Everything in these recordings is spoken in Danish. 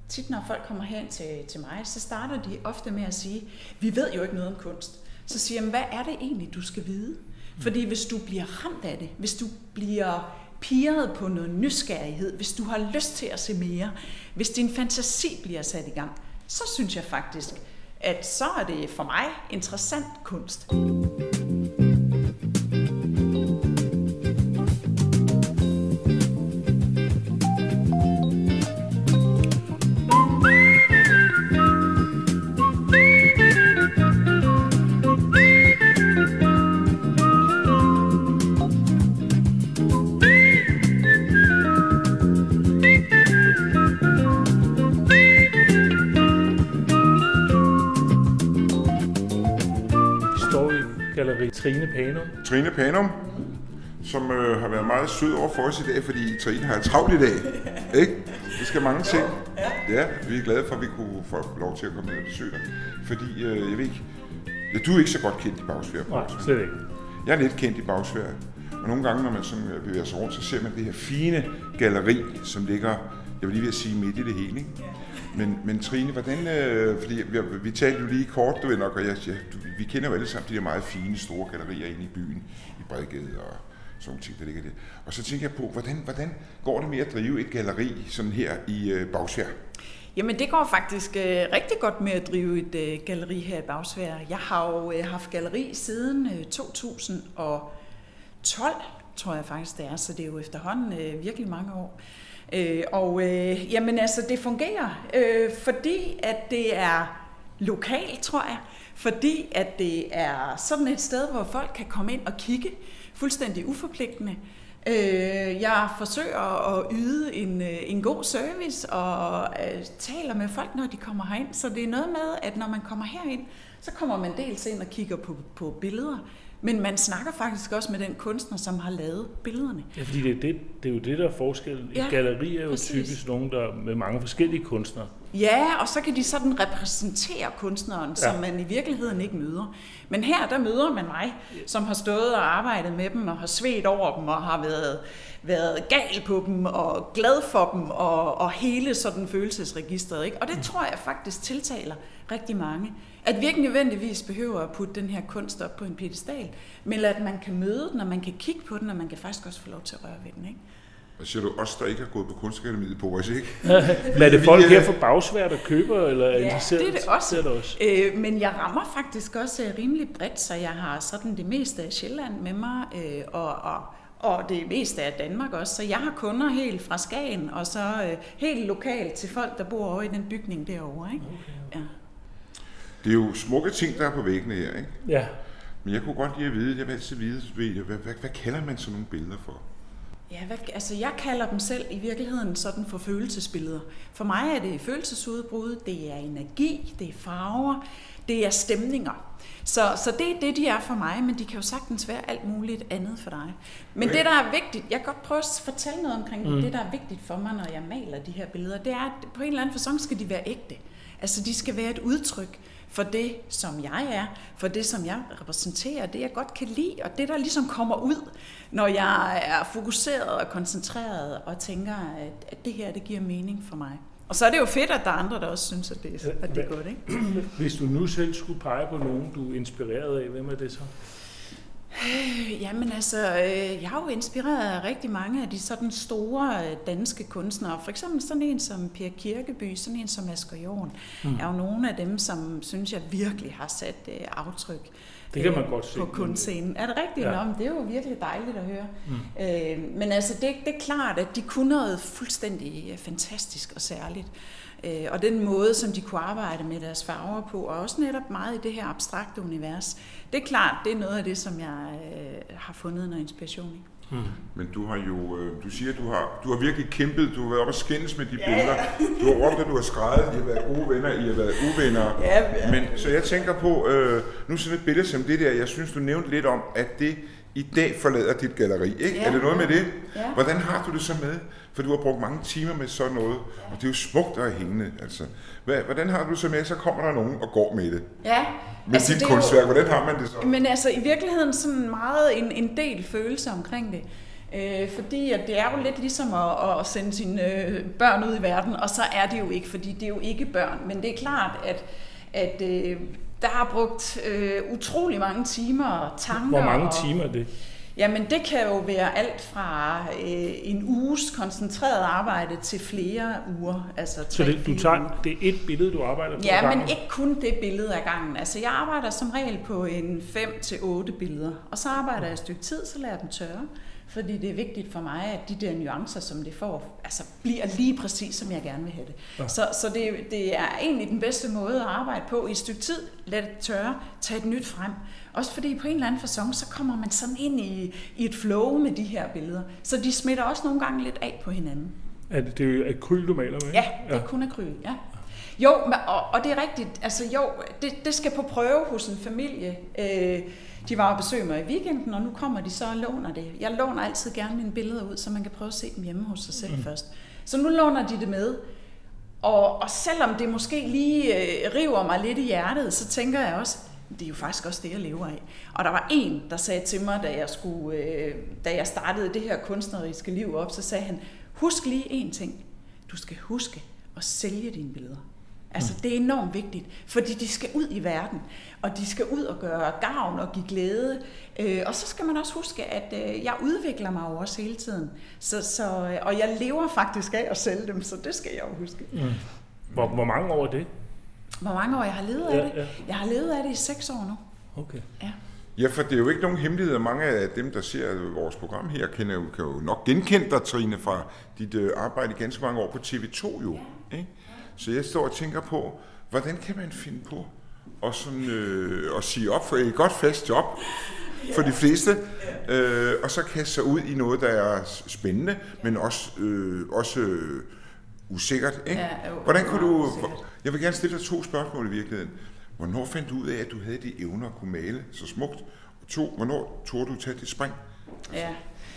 tit når folk kommer hen til mig, så starter de ofte med at sige, vi ved jo ikke noget om kunst. Så siger jeg, hvad er det egentlig, du skal vide? Fordi hvis du bliver ramt af det, hvis du bliver pirret på noget nysgerrighed, hvis du har lyst til at se mere, hvis din fantasi bliver sat i gang, så synes jeg faktisk, at så er det for mig interessant kunst. Galleri Trine Panum. Trine Panum, som har været meget sød over for os i dag, fordi Trine har travlt i dag. Ikke? Det skal mange ting. Ja, vi er glade for, at vi kunne få lov til at komme ned og besøge dig. Fordi, jeg ved ikke, du er ikke så godt kendt i Bagsværd. Nej, slet ikke. Jeg er lidt kendt i Bagsværd. Og nogle gange, når man sådan bevæger sig rundt, så ser man det her fine galleri, som ligger, jeg vil lige ved at sige, midt i det hele. Ikke? Men Trine, hvordan, fordi vi talte jo lige kort, du ved nok, og vi kender jo alle sammen de der meget fine, store gallerier inde i byen, i Bredgade og sådan nogle ting, der ligger der. Og så tænker jeg på, hvordan går det med at drive et galleri sådan her i Bagsværd? Jamen det går faktisk rigtig godt med at drive et galleri her i Bagsværd. Jeg har jo haft galleri siden 2012, tror jeg faktisk det er, så det er jo efterhånden virkelig mange år. Jamen altså, det fungerer, fordi at det er lokalt, tror jeg. Fordi at det er sådan et sted, hvor folk kan komme ind og kigge fuldstændig uforpligtende. Jeg forsøger at yde en god service og taler med folk, når de kommer herind. Så det er noget med, at når man kommer herind, så kommer man dels ind og kigger på billeder. Men man snakker faktisk også med den kunstner, som har lavet billederne. Ja, fordi det er jo det, der er forskellen. Et galleri er jo typisk nogen, der med mange forskellige kunstnere. Ja, og så kan de sådan repræsentere kunstneren, som man i virkeligheden ikke møder. Men her, der møder man mig, som har stået og arbejdet med dem, og har svedt over dem, og har været gal på dem, og glad for dem, og hele sådan følelsesregistret. Ikke? Og det tror jeg faktisk tiltaler rigtig mange. At vi ikke nødvendigvis behøver at putte den her kunst op på en piedestal, men at man kan møde den, og man kan kigge på den, og man kan faktisk også få lov til at røre ved den. Ikke? Hvad siger du, os der ikke har gået på Kunstakademiet på os, ikke? Men er det folk her fra Bagsværd, der køber, eller er interesseret? Ja, det er det også. Men jeg rammer faktisk også rimelig bredt, så jeg har sådan det meste af Sjælland med mig, og det meste af Danmark også. Så jeg har kunder helt fra Skagen, og så helt lokalt til folk, der bor over i den bygning derovre. Ikke? Okay. Ja. Det er jo smukke ting, der er på væggene her, ikke? Ja. Men jeg kunne godt lide at vide, jeg vil altid vide, hvad kalder man sådan nogle billeder for? Ja, jeg kalder dem selv i virkeligheden sådan for følelsesbilleder. For mig er det følelsesudbrud, det er energi, det er farver, det er stemninger. Så det er det, de er for mig, men de kan jo sagtens være alt muligt andet for dig. Men det, der er vigtigt, jeg kan godt prøve at fortælle noget omkring det, der er vigtigt for mig, når jeg maler de her billeder, det er, at på en eller anden facon skal de være ægte. Altså, de skal være et udtryk for det, som jeg er, for det, som jeg repræsenterer, det jeg godt kan lide, og det, der ligesom kommer ud, når jeg er fokuseret og koncentreret og tænker, at det her, det giver mening for mig. Og så er det jo fedt, at der er andre, der også synes, at det er godt, ikke? Hvis du nu selv skulle pege på nogen, du er inspireret af, hvem er det så? Jamen altså, jeg har jo inspireret af rigtig mange af de sådan store danske kunstnere. For eksempel sådan en som Per Kirkeby, sådan en som Asger Jorn, er jo nogle af dem, som synes jeg virkelig har sat aftryk det kan man godt se på kunstscenen. Er det rigtigt? Ja. Nå, det er jo virkelig dejligt at høre. Men altså, det er klart, at de kunne noget fuldstændig fantastisk og særligt. Og den måde, som de kunne arbejde med deres farver på, og også netop meget i det her abstrakte univers, det er klart, det er noget af det, som jeg har fundet noget inspiration i. Men du har jo, du siger, du har virkelig kæmpet, du har været oppe og skændes med de billeder, du har råbt, at du har skrevet, I har været gode venner, I har været uvenner. Men så jeg tænker på, nu sådan et billede som det der, jeg synes, du nævnte lidt om, at det i dag forlader dit galleri, ikke? Er det noget med det? Hvordan har du det så med? For du har brugt mange timer med sådan noget, og det er jo smukt og hængende, altså. Hvordan har du det så med, så kommer der nogen og går med det? Ja. Med altså, dit kunstværk, hvordan har man det så? Men altså, i virkeligheden sådan meget en del følelse omkring det. Fordi at det er jo lidt ligesom at sende sine børn ud i verden, og så er det jo ikke, fordi det er jo ikke børn. Men det er klart, at der har brugt utrolig mange timer og tanker. Hvor mange timer er det? Jamen det kan jo være alt fra en uges koncentreret arbejde til flere uger. Altså 3-4 uger. Det er et billede, du arbejder på? Ja, men ikke kun det billede af gangen. Altså jeg arbejder som regel på en 5-8 billeder, og så arbejder jeg et stykke tid, så lader jeg dem tørre. Fordi det er vigtigt for mig, at de der nuancer, som det får, altså bliver lige præcis, som jeg gerne vil have det. Ja. Så det er egentlig den bedste måde at arbejde på i et stykke tid. Lad det tørre, tag et nyt frem. Også fordi på en eller anden facon, så kommer man sådan ind i et flow med de her billeder. Så de smitter også nogle gange lidt af på hinanden. Det er akryl, du maler med? Ja, det er kun akryl, ja. Jo, og det er rigtigt. Altså jo, det skal på prøve hos en familie. De var og besøge mig i weekenden, og nu kommer de så og låner det. Jeg låner altid gerne mine billeder ud, så man kan prøve at se dem hjemme hos sig selv først. Så nu låner de det med. Og selvom det måske lige river mig lidt i hjertet, så tænker jeg også, det er jo faktisk også det, jeg lever af. Og der var en, der sagde til mig, da jeg startede det her kunstneriske liv op, så sagde han, husk lige én ting. Du skal huske at sælge dine billeder. Altså det er enormt vigtigt, fordi de skal ud i verden, og de skal ud og gøre gavn og give glæde. Og så skal man også huske, at jeg udvikler mig jo også hele tiden. Og jeg lever faktisk af at sælge dem, så det skal jeg jo huske. Hvor mange år er det? Hvor mange år jeg har levet af det? Ja. Jeg har levet af det i 6 år nu. Okay. Ja. Ja, for det er jo ikke nogen hemmelighed. Mange af dem, der ser vores program her, kan jo nok genkende dig, Trine, fra dit arbejde i ganske mange år på TV2 jo. Ja. Ikke? Så jeg står og tænker på, hvordan kan man finde på at sige op for et godt fast job for de fleste, og så kaste sig ud i noget, der er spændende, men også usikkert. Ikke? Ja, hvordan kunne du... Jeg vil gerne stille dig 2 spørgsmål i virkeligheden. Hvornår fandt du ud af, at du havde de evner at kunne male så smukt? Og 2, hvornår turde du tage det spring? Ja.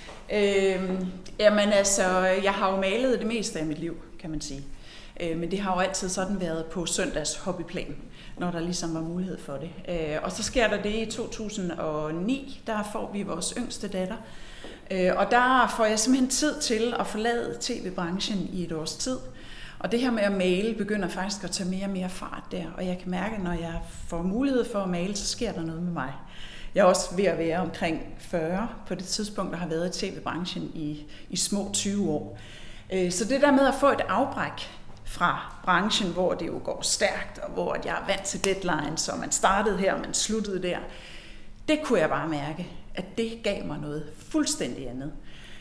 Jamen altså, jeg har jo malet det meste af mit liv, kan man sige. Men det har jo altid sådan været på søndags hobbyplan, når der ligesom var mulighed for det. Og så sker der det i 2009, der får vi vores yngste datter. Og der får jeg simpelthen tid til at forlade tv-branchen i et års tid. Og det her med at male begynder faktisk at tage mere og mere fart der. Og jeg kan mærke, at når jeg får mulighed for at male, så sker der noget med mig. Jeg er også ved at være omkring 40 på det tidspunkt, der har været i tv-branchen i små 20 år. Så det der med at få et afbræk fra branchen, hvor det jo går stærkt, og hvor jeg er vant til deadlines, så man startede her, og man sluttede der, det kunne jeg bare mærke, at det gav mig noget fuldstændig andet.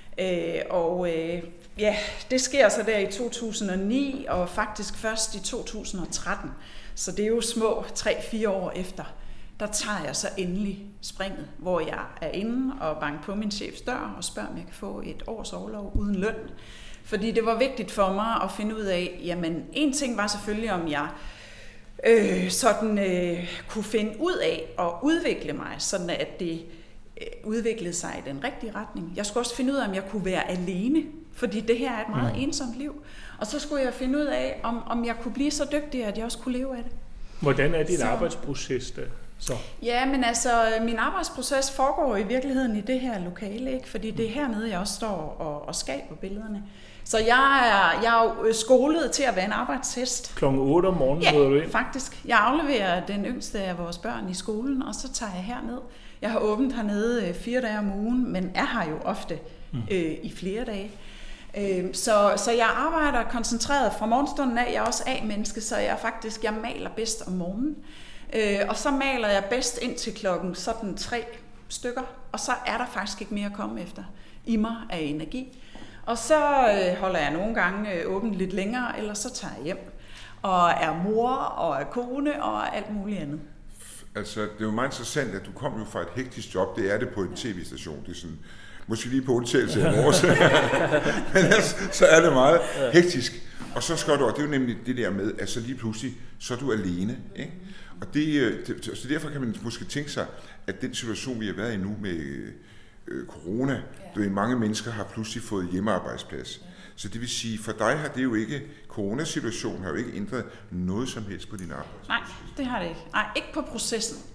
Ja, det sker så der i 2009, og faktisk først i 2013. Så det er jo små 3-4 år efter, der tager jeg så endelig springet, hvor jeg er inde og banker på min chefs dør og spørger, om jeg kan få et års orlov uden løn. Fordi det var vigtigt for mig at finde ud af, jamen en ting var selvfølgelig, om jeg kunne finde ud af at udvikle mig, sådan at det udviklede sig i den rigtige retning. Jeg skulle også finde ud af, om jeg kunne være alene, fordi det her er et meget ensomt liv. Og så skulle jeg finde ud af, om jeg kunne blive så dygtig, at jeg også kunne leve af det. Hvordan er din arbejdsproces der? Så. Ja, men altså, min arbejdsproces foregår i virkeligheden i det her lokale, ikke? Fordi det er hernede, jeg også står og skaber billederne. Så jeg er jo skolet til at være en arbejdshest. Klokken 8 om morgenen møder du ind? Faktisk. Jeg afleverer den yngste af vores børn i skolen, og så tager jeg herned. Jeg har åbent hernede 4 dage om ugen, men er her jo ofte i flere dage. Så jeg arbejder koncentreret fra morgenstunden af. Jeg er også A-menneske, så jeg maler bedst om morgenen. Og så maler jeg bedst ind til klokken sådan 3 stykker, og så er der faktisk ikke mere at komme efter i mig af energi. Og så holder jeg nogle gange åbent lidt længere, eller så tager jeg hjem og er mor og er kone og alt muligt andet. Altså, det er jo meget interessant, at du kom jo fra et hektisk job. Det er det på en tv-station. Det er sådan, måske lige på undtagelse af vores. Men altså, så er det meget hektisk. Og så skal du, og det er jo nemlig det der med, at så lige pludselig, så er du alene. Ikke? Og så derfor kan man måske tænke sig, at den situation, vi har været i nu med corona, mange mennesker har pludselig fået hjemmearbejdsplads. Så det vil sige, for dig har det jo ikke, coronasituationen har jo ikke ændret noget som helst på din arbejdsplads. Nej, det har det ikke. Nej, ikke på processen.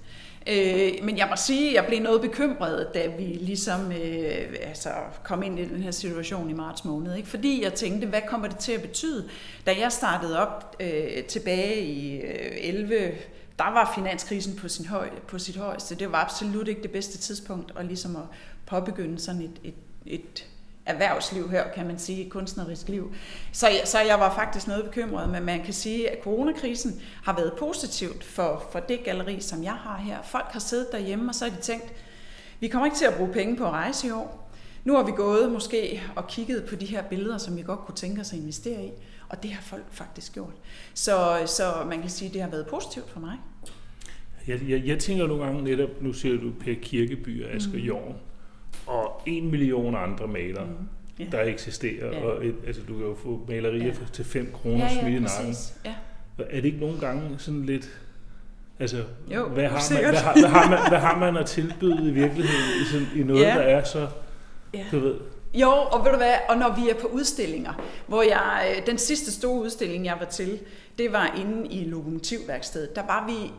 Men jeg må sige, at jeg blev noget bekymret, da vi ligesom kom ind i den her situation i marts måned. Ikke? Fordi jeg tænkte, hvad kommer det til at betyde? Da jeg startede op tilbage i 11, der var finanskrisen på sit højeste. Det var absolut ikke det bedste tidspunkt at ligesom at påbegynde sådan et erhvervsliv her, kan man sige, et kunstnerisk liv. Så jeg var faktisk noget bekymret, men man kan sige, at coronakrisen har været positivt for det galleri, som jeg har her. Folk har siddet derhjemme, og så har de tænkt, vi kommer ikke til at bruge penge på at rejse i år. Nu har vi gået måske og kigget på de her billeder, som vi godt kunne tænke os at investere i, og det har folk faktisk gjort. Så man kan sige, at det har været positivt for mig. Jeg tænker nogle gange netop, nu ser du Per Kirkeby og Asger Jorn, og 1 million andre malere, der eksisterer, og du kan jo få malerier til 5 kroner smidt i nakken. Ja. Er det ikke nogle gange sådan lidt, hvad har man at tilbyde i virkeligheden i noget, der er så, du ved? Jo, og ved du hvad, og når vi er på udstillinger, hvor den sidste store udstilling, jeg var til, det var inde i Lokomotivværkstedet. Der var vi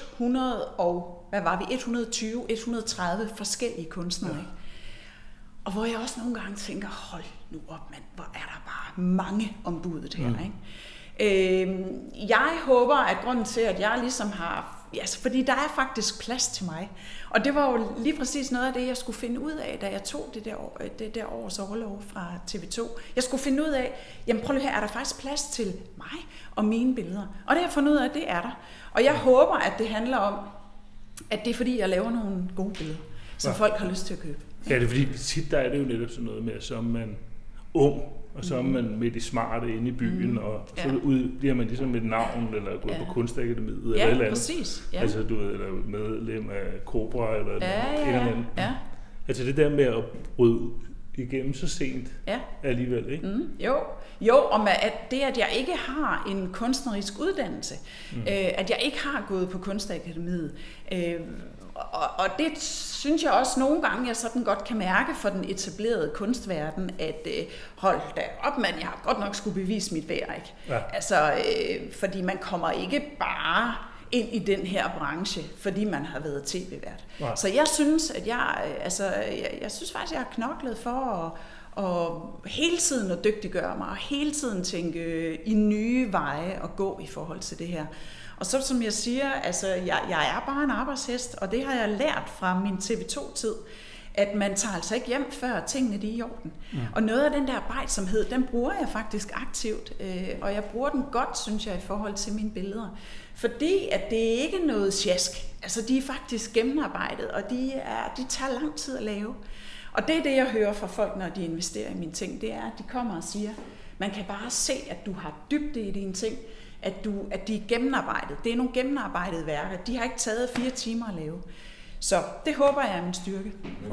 130 forskellige kunstnere, ikke? Og hvor jeg også nogle gange tænker, hold nu op mand, hvor er der bare mange om budet her, ikke? Jeg håber, at grunden til, at jeg ligesom har, fordi der er faktisk plads til mig, og det var jo lige præcis noget af det, jeg skulle finde ud af, da jeg tog det der års overlov fra TV2. Jeg skulle finde ud af, jamen prøv lige her, er der faktisk plads til mig og mine billeder? Og det har jeg fundet ud af, at det er der. Og jeg håber, at det handler om, at det er fordi, jeg laver nogle gode billeder, som folk har lyst til at købe. Ja, det er fordi tit der er det jo netop sådan noget med, at så er man ung, og så er man midt i smarte inde i byen, og så bliver man ligesom et navn, eller gået på Kunstakademiet, eller et eller andet. Præcis. Ja. Altså du ved, eller medlem af Cobra, eller et eller andet. Ja. Altså det der med at bryde igennem så sent alligevel, ikke? Jo, og med det, at jeg ikke har en kunstnerisk uddannelse, at jeg ikke har gået på Kunstakademiet, og det synes jeg også nogle gange, jeg sådan godt kan mærke for den etablerede kunstverden, at hold da op, mand, jeg har godt nok skulle bevise mit værd, ikke? Ja. Altså, fordi man kommer ikke bare ind i den her branche, fordi man har været tv-vært. Ja. Så jeg synes, at jeg synes faktisk, jeg har knoklet for og hele tiden at dygtiggøre mig, og hele tiden tænke i nye veje og gå i forhold til det her. Og så som jeg siger, jeg er bare en arbejdshest, og det har jeg lært fra min TV2-tid, at man tager altså ikke hjem, før tingene de er i orden. Og noget af den der arbejdsomhed, den bruger jeg faktisk aktivt, og jeg bruger den godt, synes jeg, i forhold til mine billeder. Fordi at det er ikke noget sjask. Altså, de er faktisk gennemarbejdet, og de tager lang tid at lave. Og det er det, jeg hører fra folk, når de investerer i mine ting, det er, at de kommer og siger, man kan bare se, at du har dybde i dine ting, at de er gennemarbejdet. Det er nogle gennemarbejdede værker. De har ikke taget 4 timer at lave. Så det håber jeg er min styrke.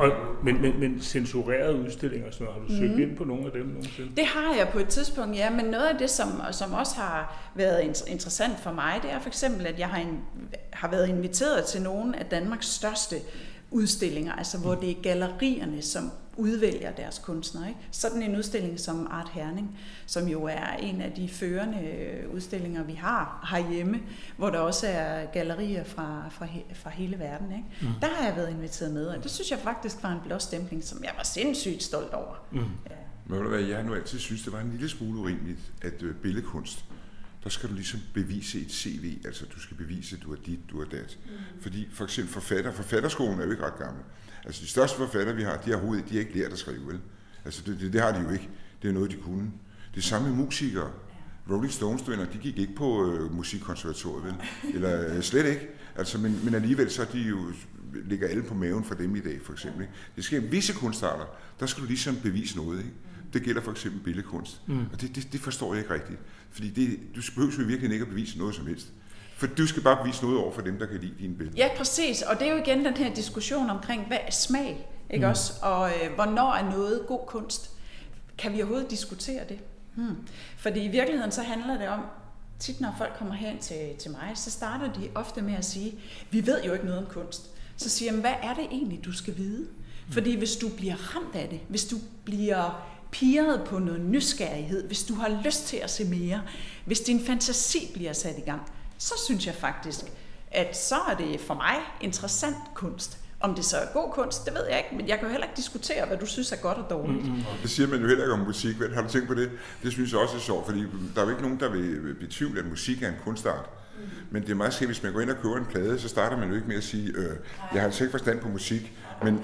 Men censurerede udstillinger, så har du søgt ind på nogle af dem nogensinde? Det har jeg på et tidspunkt, ja. Men noget af det, som også har været interessant for mig, det er for eksempel, at jeg har været inviteret til nogle af Danmarks største udstillinger, altså hvor det er gallerierne, som udvælger deres kunstnere. Ikke? Sådan en udstilling som Art Herning, som jo er en af de førende udstillinger, vi har herhjemme, hvor der også er gallerier fra hele verden. Ikke? Der har jeg været inviteret med, og det synes jeg faktisk var en blåstempling, som jeg var sindssygt stolt over. Ja. Men ved du hvad, jeg har nu altid synes, det var en lille smule urimeligt, at billedkunst, der skal du ligesom bevise et CV, altså du skal bevise, at du er dit, du er dat. Fordi for eksempel forfatterskolen er jo ikke ret gammel. Altså de største forfattere, vi har, de har ikke lært at skrive, vel? Altså det har de jo ikke. Det er noget, de kunne. Det samme med musikere. Rolling Stones-venner, de gik ikke på musikkonservatoriet, vel? Eller slet ikke. Altså, men alligevel så de jo, ligger alle på maven for dem i dag, for eksempel. Ikke? Det sker visse kunstarter, der skal du ligesom bevise noget, ikke? Det gælder for eksempel billedkunst. Og det forstår jeg ikke rigtigt. Fordi du behøver jo virkelig ikke at bevise noget som helst. For du skal bare bevise noget over for dem, der kan lide dine billeder. Ja, præcis. Og det er jo igen den her diskussion omkring, hvad er smag, ikke også? Og hvornår er noget god kunst? Kan vi overhovedet diskutere det? Fordi i virkeligheden så handler det om, tit når folk kommer hen til mig, så starter de ofte med at sige, vi ved jo ikke noget om kunst. Så siger jeg, hvad er det egentlig, du skal vide? Fordi hvis du bliver ramt af det, hvis du bliver pirret på noget nysgerrighed, hvis du har lyst til at se mere, hvis din fantasi bliver sat i gang, så synes jeg faktisk, at så er det for mig interessant kunst. Om det så er god kunst, det ved jeg ikke, men jeg kan jo heller ikke diskutere, hvad du synes er godt og dårligt. Det siger man jo heller ikke om musik, vel? Har du tænkt på det? Det synes jeg også er sjovt, fordi der er jo ikke nogen, der vil betvivle, at musik er en kunstart. Men det er meget skægt, hvis man går ind og køber en plade, så starter man jo ikke med at sige, jeg har altså ikke forstand på musik, men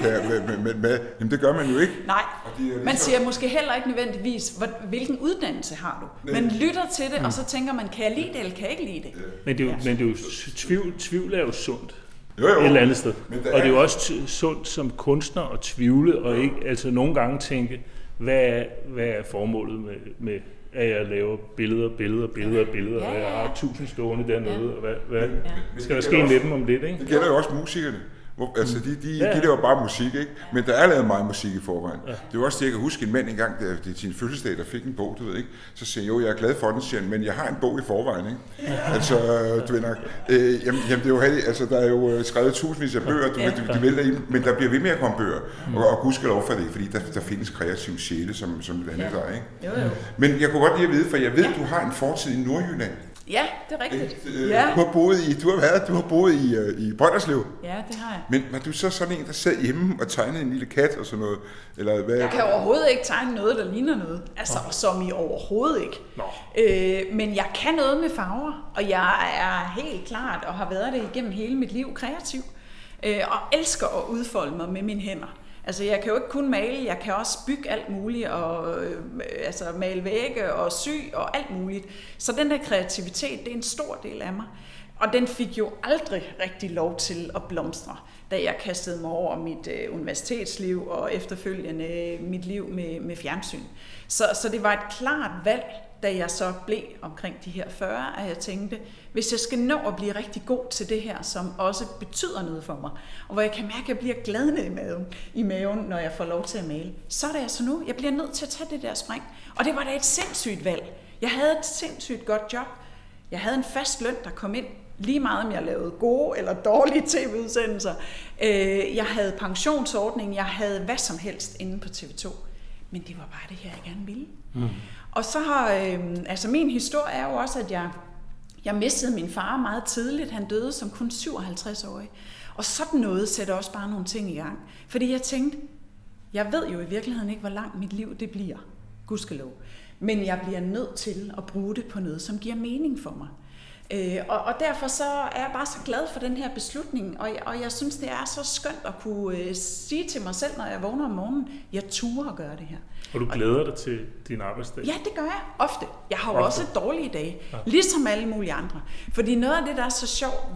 jamen det gør man jo ikke. Nej, man siger måske heller ikke nødvendigvis, hvilken uddannelse har du. Man lytter til det, og så tænker man, kan jeg lide det, eller kan jeg ikke lide det? Men det er jo tvivl er jo sundt. Jo. Et eller andet sted. Og det er jo også sundt som kunstner at tvivle, og ikke altså nogle gange tænke, hvad er formålet med at jeg laver billeder, og jeg har 1000 stående dernede, og hvad skal der ske med dem om lidt, ikke? Det gælder jo også musikerne. Altså, de laver bare musik, ikke? Men der er lavet meget musik i forvejen. Ja. Det var også det, jeg kan huske en mand engang, der til sin fødselsdag, der fik en bog, du ved ikke? Så siger jeg, jeg er glad for den, siger han, men jeg har en bog i forvejen, ikke? Altså, du ved nok, jamen, det er jo altså, der er jo skrevet tusindvis af bøger, de vælter i, men der bliver ved med at komme bøger. Og gudskelov for det, fordi der findes kreative sjæle, som landet der, ikke? Jo. Men jeg kunne godt lide at vide, for jeg ved, du har en fortid i Nordjylland. Ja, det er rigtigt. Du har boet i Brønderslev. Ja, det har jeg. Men var du så sådan en, der sad hjemme og tegnede en lille kat og sådan noget? Eller hvad? Jeg kan overhovedet ikke tegne noget, der ligner noget. Altså, som i overhovedet ikke. Men jeg kan noget med farver, og jeg er helt klart, og har været det igennem hele mit liv, kreativ. Og elsker at udfolde mig med mine hænder. Altså, jeg kan jo ikke kun male, jeg kan også bygge alt muligt, og male vægge og sy og alt muligt. Så den der kreativitet, det er en stor del af mig. Og den fik jo aldrig rigtig lov til at blomstre, da jeg kastede mig over mit universitetsliv og efterfølgende mit liv med fjernsyn. Så det var et klart valg, da jeg så blev omkring de her 40, at jeg tænkte, hvis jeg skal nå at blive rigtig god til det her, som også betyder noget for mig, og hvor jeg kan mærke, at jeg bliver glad ned i maven, når jeg får lov til at male, så er det altså nu, jeg bliver nødt til at tage det der spring. Og det var da et sindssygt valg. Jeg havde et sindssygt godt job. Jeg havde en fast løn, der kom ind, lige meget om jeg lavede gode eller dårlige tv-udsendelser. Jeg havde pensionsordning, jeg havde hvad som helst inde på TV2. Men det var bare det her, jeg gerne ville. Og så har, min historie er jo også, at jeg mistede min far meget tidligt. Han døde som kun 57-årig. Og sådan noget sætter også bare nogle ting i gang. Fordi jeg tænkte, jeg ved jo i virkeligheden ikke, hvor langt mit liv det bliver. Gudskelov. Men jeg bliver nødt til at bruge det på noget, som giver mening for mig. Og derfor så er jeg bare så glad for den her beslutning, og jeg synes, det er så skønt at kunne sige til mig selv, når jeg vågner om morgenen, jeg turer at gøre det her. Og du glæder dig til din arbejdsdag? Ja, det gør jeg ofte. Jeg har jo også dårlige dage, ligesom alle mulige andre. Fordi noget af det, der er så sjovt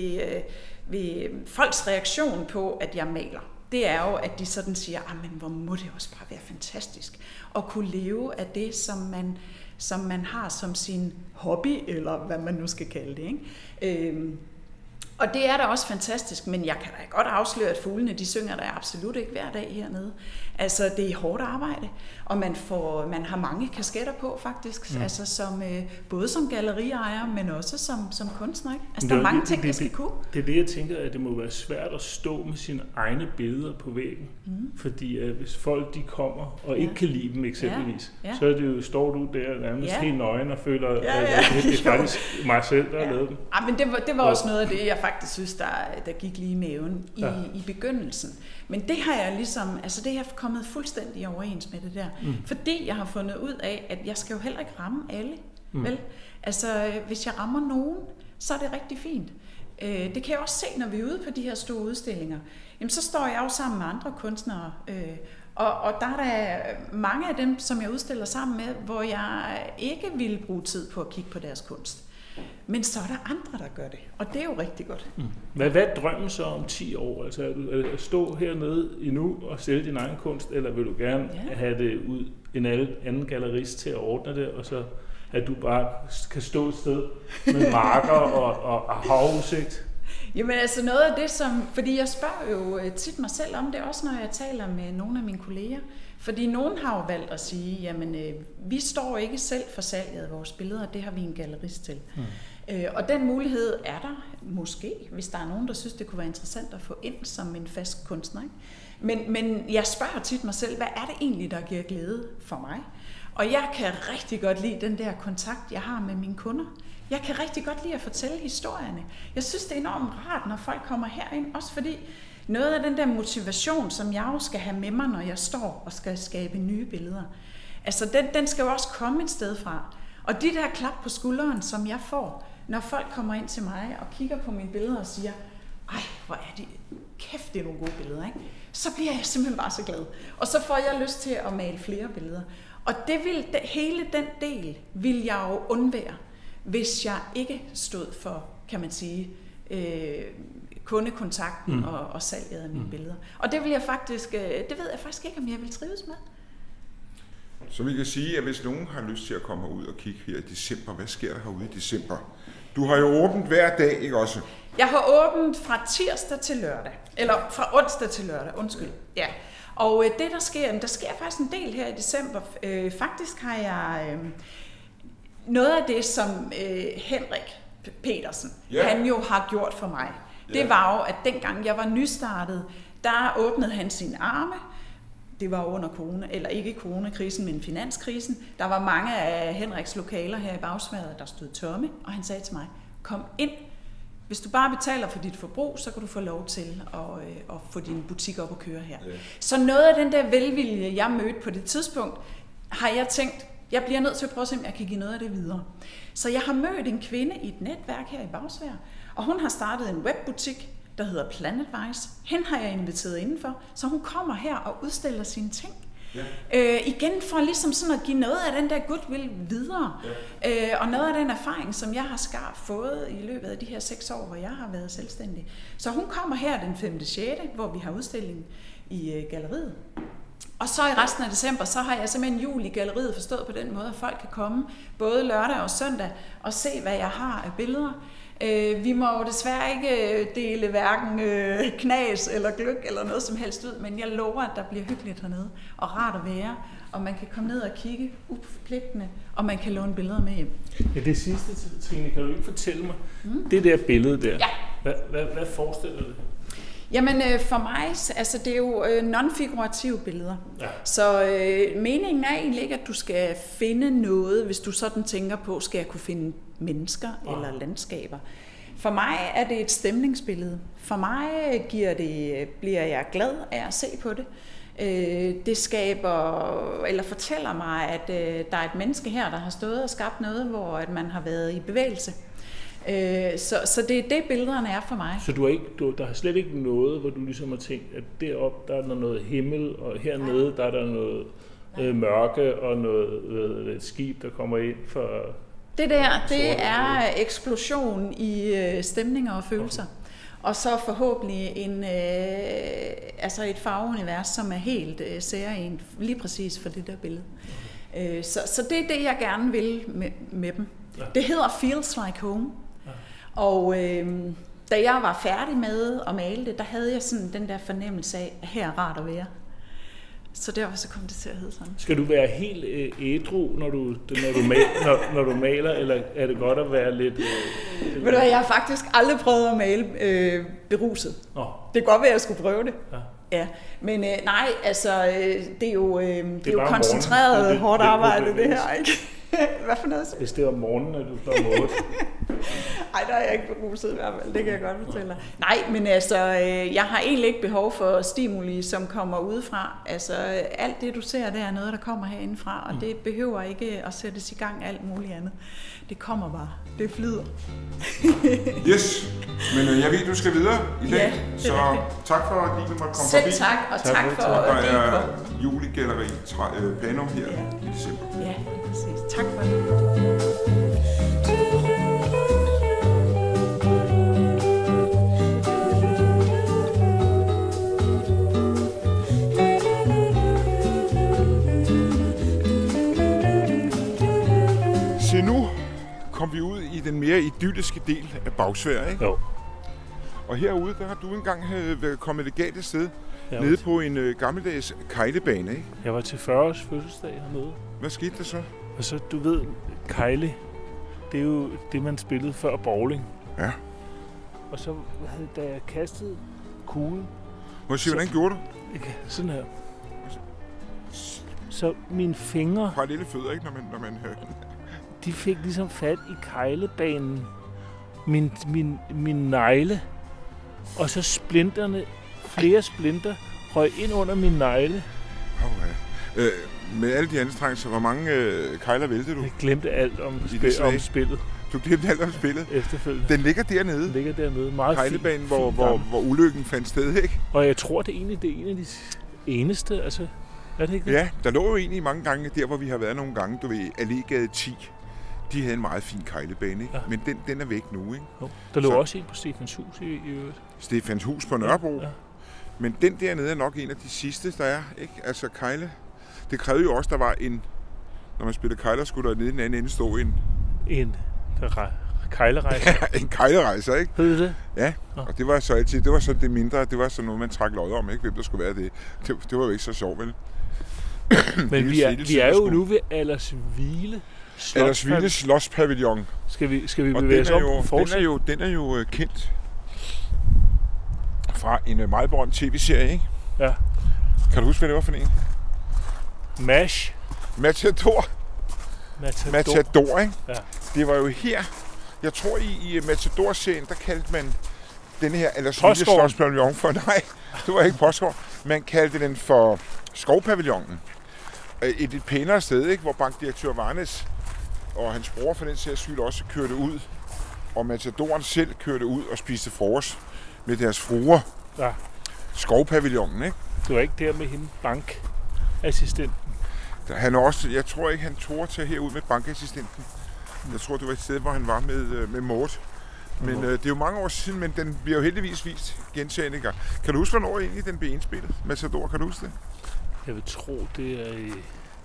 ved folks reaktion på, at jeg maler, det er jo, at de sådan siger, men hvor må det også bare være fantastisk at kunne leve af det, som man har som sin hobby, eller hvad man nu skal kalde det, ikke? Og det er da også fantastisk, men jeg kan da godt afsløre, at fuglene, de synger der absolut ikke hver dag hernede. Altså, det er hårdt arbejde, og man har mange kasketter på, faktisk, altså både som galleriejer, men også som kunstner, ikke? Altså, der er mange ting, der skal kunne. Det er det, jeg tænker, at det må være svært at stå med sine egne billeder på væggen, fordi hvis folk, de kommer og ikke kan lide dem, eksempelvis, så er det jo, står du der nærmest helt nøgen og føler, at det er faktisk mig selv, der har lavet dem. Ja, men det var også noget af det, jeg faktisk synes, der gik lige i maven i begyndelsen. Men det har jeg ligesom, altså det har kommet fuldstændig overens med det der. Fordi jeg har fundet ud af, at jeg skal jo heller ikke ramme alle. Vel? Altså, hvis jeg rammer nogen, så er det rigtig fint. Det kan jeg også se, når vi er ude på de her store udstillinger. Jamen, så står jeg jo sammen med andre kunstnere, og der er der mange af dem, som jeg udstiller sammen med, hvor jeg ikke ville bruge tid på at kigge på deres kunst. Men så er der andre, der gør det, og det er jo rigtig godt. Hvad er drømmen så om 10 år? Altså at stå hernede endnu og sælge din egen kunst, eller vil du gerne have det ud en anden gallerist til at ordne det, og så at du bare kan stå et sted med marker og havudsigt? Jamen altså noget af det, fordi jeg spørger jo tit mig selv om det, også når jeg taler med nogle af mine kolleger. Fordi nogen har jo valgt at sige, jamen vi står ikke selv for salget af vores billeder, det har vi en gallerist til. Og den mulighed er der måske, hvis der er nogen, der synes, det kunne være interessant at få ind som en fast kunstner. Ikke? Men jeg spørger tit mig selv, hvad er det egentlig, der giver glæde for mig? Og jeg kan rigtig godt lide den der kontakt, jeg har med mine kunder. Jeg kan rigtig godt lide at fortælle historierne. Jeg synes, det er enormt rart, når folk kommer herind, også fordi noget af den der motivation, som jeg jo skal have med mig, når jeg står og skal skabe nye billeder, altså den skal jo også komme et sted fra. Og de der klap på skulderen, som jeg får, når folk kommer ind til mig og kigger på mine billeder og siger, ej, hvor er de, kæft, det er nogle gode billeder, ikke? Så bliver jeg simpelthen bare så glad. Og så får jeg lyst til at male flere billeder. Og hele den del vil jeg jo undvære, hvis jeg ikke stod for, kan man sige, kundekontakten og salget af mine billeder. Og det ved jeg faktisk ikke, om jeg vil trives med. Så vi kan sige, at hvis nogen har lyst til at komme ud og kigge her i december, hvad sker der herude i december? Du har jo åbent hver dag, ikke også? Jeg har åbent fra tirsdag til lørdag. Eller fra onsdag til lørdag, undskyld. Ja. Og det, der sker faktisk en del her i december. Faktisk har jeg noget af det, som Henrik Petersen, han jo har gjort for mig. Det var jo, at dengang jeg var nystartet, der åbnede han sine arme. Det var under corona, eller ikke coronakrisen, men finanskrisen. Der var mange af Henriks lokaler her i Bagsværet, der stod tomme, og han sagde til mig, kom ind. Hvis du bare betaler for dit forbrug, så kan du få lov til at få din butik op og køre her. Ja. Så noget af den der velvilje, jeg mødte på det tidspunkt, har jeg tænkt, jeg bliver nødt til at prøve at se, om jeg kan give noget af det videre. Så jeg har mødt en kvinde i et netværk her i Bagsværd, og hun har startet en webbutik, der hedder PlanetWise. Hende har jeg inviteret indenfor, så hun kommer her og udstiller sine ting. Ja. Igen for ligesom sådan at give noget af den der goodwill videre. Ja. Og noget af den erfaring, som jeg har fået i løbet af de her 6 år, hvor jeg har været selvstændig. Så hun kommer her den 5.6., hvor vi har udstillingen i galleriet. Og så i resten af december, så har jeg simpelthen jul i galleriet forstået på den måde, at folk kan komme både lørdag og søndag og se, hvad jeg har af billeder. Vi må jo desværre ikke dele hverken knas eller gløgg eller noget som helst ud, men jeg lover, at der bliver hyggeligt hernede og rart at være, og man kan komme ned og kigge uforpligtende, og man kan låne billeder med hjem. Ja, det sidste, Trine, kan du ikke fortælle mig, det der billede der, hvad forestiller det? Jamen for mig, altså det er jo non-figurative billeder. Ja. Så meningen er egentlig ikke, at du skal finde noget, hvis du sådan tænker på, skal jeg kunne finde mennesker eller landskaber. For mig er det et stemningsbillede. For mig bliver jeg glad af at se på det. Det skaber, eller fortæller mig, at der er et menneske her, der har stået og skabt noget, hvor at man har været i bevægelse. Så det er det, billederne er for mig. Så der er slet ikke noget, hvor du ligesom har tænkt, at deroppe der er noget himmel, og hernede der er der noget mørke og noget et skib, der kommer ind for... Det der, det er eksplosion i stemninger og følelser. Okay. Og så forhåbentlig et farveunivers, som er helt særligt lige præcis for det der billede. Okay. Så det er det, jeg gerne vil med dem. Ja. Det hedder Feels Like Home. Ja. Og da jeg var færdig med at male det, der havde jeg sådan den der fornemmelse af, at her er rart at være. Så derfor så kom det til at hedde sådan. Skal du være helt ædru, når du maler, eller er det godt at være lidt... Ved du hvad, jeg har faktisk aldrig prøvet at male beruset. Det kan godt være, at jeg skulle prøve det. Ja. Men nej, altså, det er jo koncentreret hårdt arbejde, det her, ikke? Hvad for noget? Hvis det var om morgenen, at du står om 8. Ej, der er jeg ikke beruset i hvert fald, det kan jeg godt fortælle dig. Nej, men altså, jeg har egentlig ikke behov for stimuli, som kommer udefra. Altså, alt det, du ser, det er noget, der kommer herindefra, og det behøver ikke at sættes i gang alt muligt andet. Det kommer bare. Det flyder. Yes, men jeg ved, du skal videre i dag, så tak for, at I måtte komme forbi. Selv tak, og tak for at det er julegalleri Panum her i december. Ja, præcis. Tak for det. Se, nu kom vi ud i den mere idylliske del af Bagsværd, ikke? Jo. Og herude, der har du engang kommet et galt sted nede på en gammeldags kejlebane, ikke? Jeg var til 40-års fødselsdag hernede. Hvad skete der så? Og så, du ved, kejle, det er jo det, man spillede før bowling. Ja. Og så, da jeg kastede kuglen... Hvordan gjorde du? Sådan her. så mine fingre... Parallelle fødder, ikke, når man de fik ligesom fat i kejlebanen. Min negle. Og så splinterne, flere splinter, røg ind under min negle. Med alle de anstrengelser, hvor mange kejler væltede du? Jeg glemte alt om spillet. Du glemte alt om spillet? Efterfølgende. Den ligger dernede? Den ligger dernede. Meget kejlebanen, hvor ulykken fandt sted, ikke? Og jeg tror, det er en af de eneste, altså... Er det ikke det? Ja, der lå jo egentlig mange gange, der hvor vi har været nogle gange, du ved, Allégade 10. De havde en meget fin kejlebane, ikke? Ja. Men den er væk nu, ikke? Jo. Der lå også en på Stefanshus i øvrigt. Stefanshus på Nørrebro. Ja. Men den dernede er nok en af de sidste, der er, ikke? Altså kejle. Det krævede jo også, der var en... Når man spillede kejler, skulle der nede i den anden ende stå en kejlerejser. En kejlerejser, ikke? Hed det? Ja, og det var så altid, det var så det mindre, det var så noget, man trak lod om, ikke? Hvem der skulle være det. Det var jo ikke så sjovt, vel? Men vi er jo nu ved Alderswile Slotspavillon. Skal vi bevæge os om på den er jo kendt fra en meget berømt tv-serie, ikke? Ja. Kan du huske, hvad det var for en? Matador, ikke? Ja. Det var jo her, jeg tror i Matador-serien, der kaldte man denne her Alderswile Slotspavillon for, nej, det var ikke Postgård, man kaldte den for Skovpavillonen. Et lidt pænere sted, ikke? Hvor bankdirektør Varnes og hans bror for den sags skyld også kørte ud, og Matadoren selv kørte ud og spiste frokost med deres fruer. Ja. Skovpavillonen, ikke? Det var ikke der med hende bankassistenten. Han også, jeg tror ikke, han tog at tage herud med bankassistenten. Jeg tror, det var et sted, hvor han var med Mort. Men det er jo mange år siden, men den bliver jo heldigvis vist gentagende gang. Kan du huske, hvornår egentlig den blev indspillet? Matador, kan du huske det? Jeg vil tro, det er i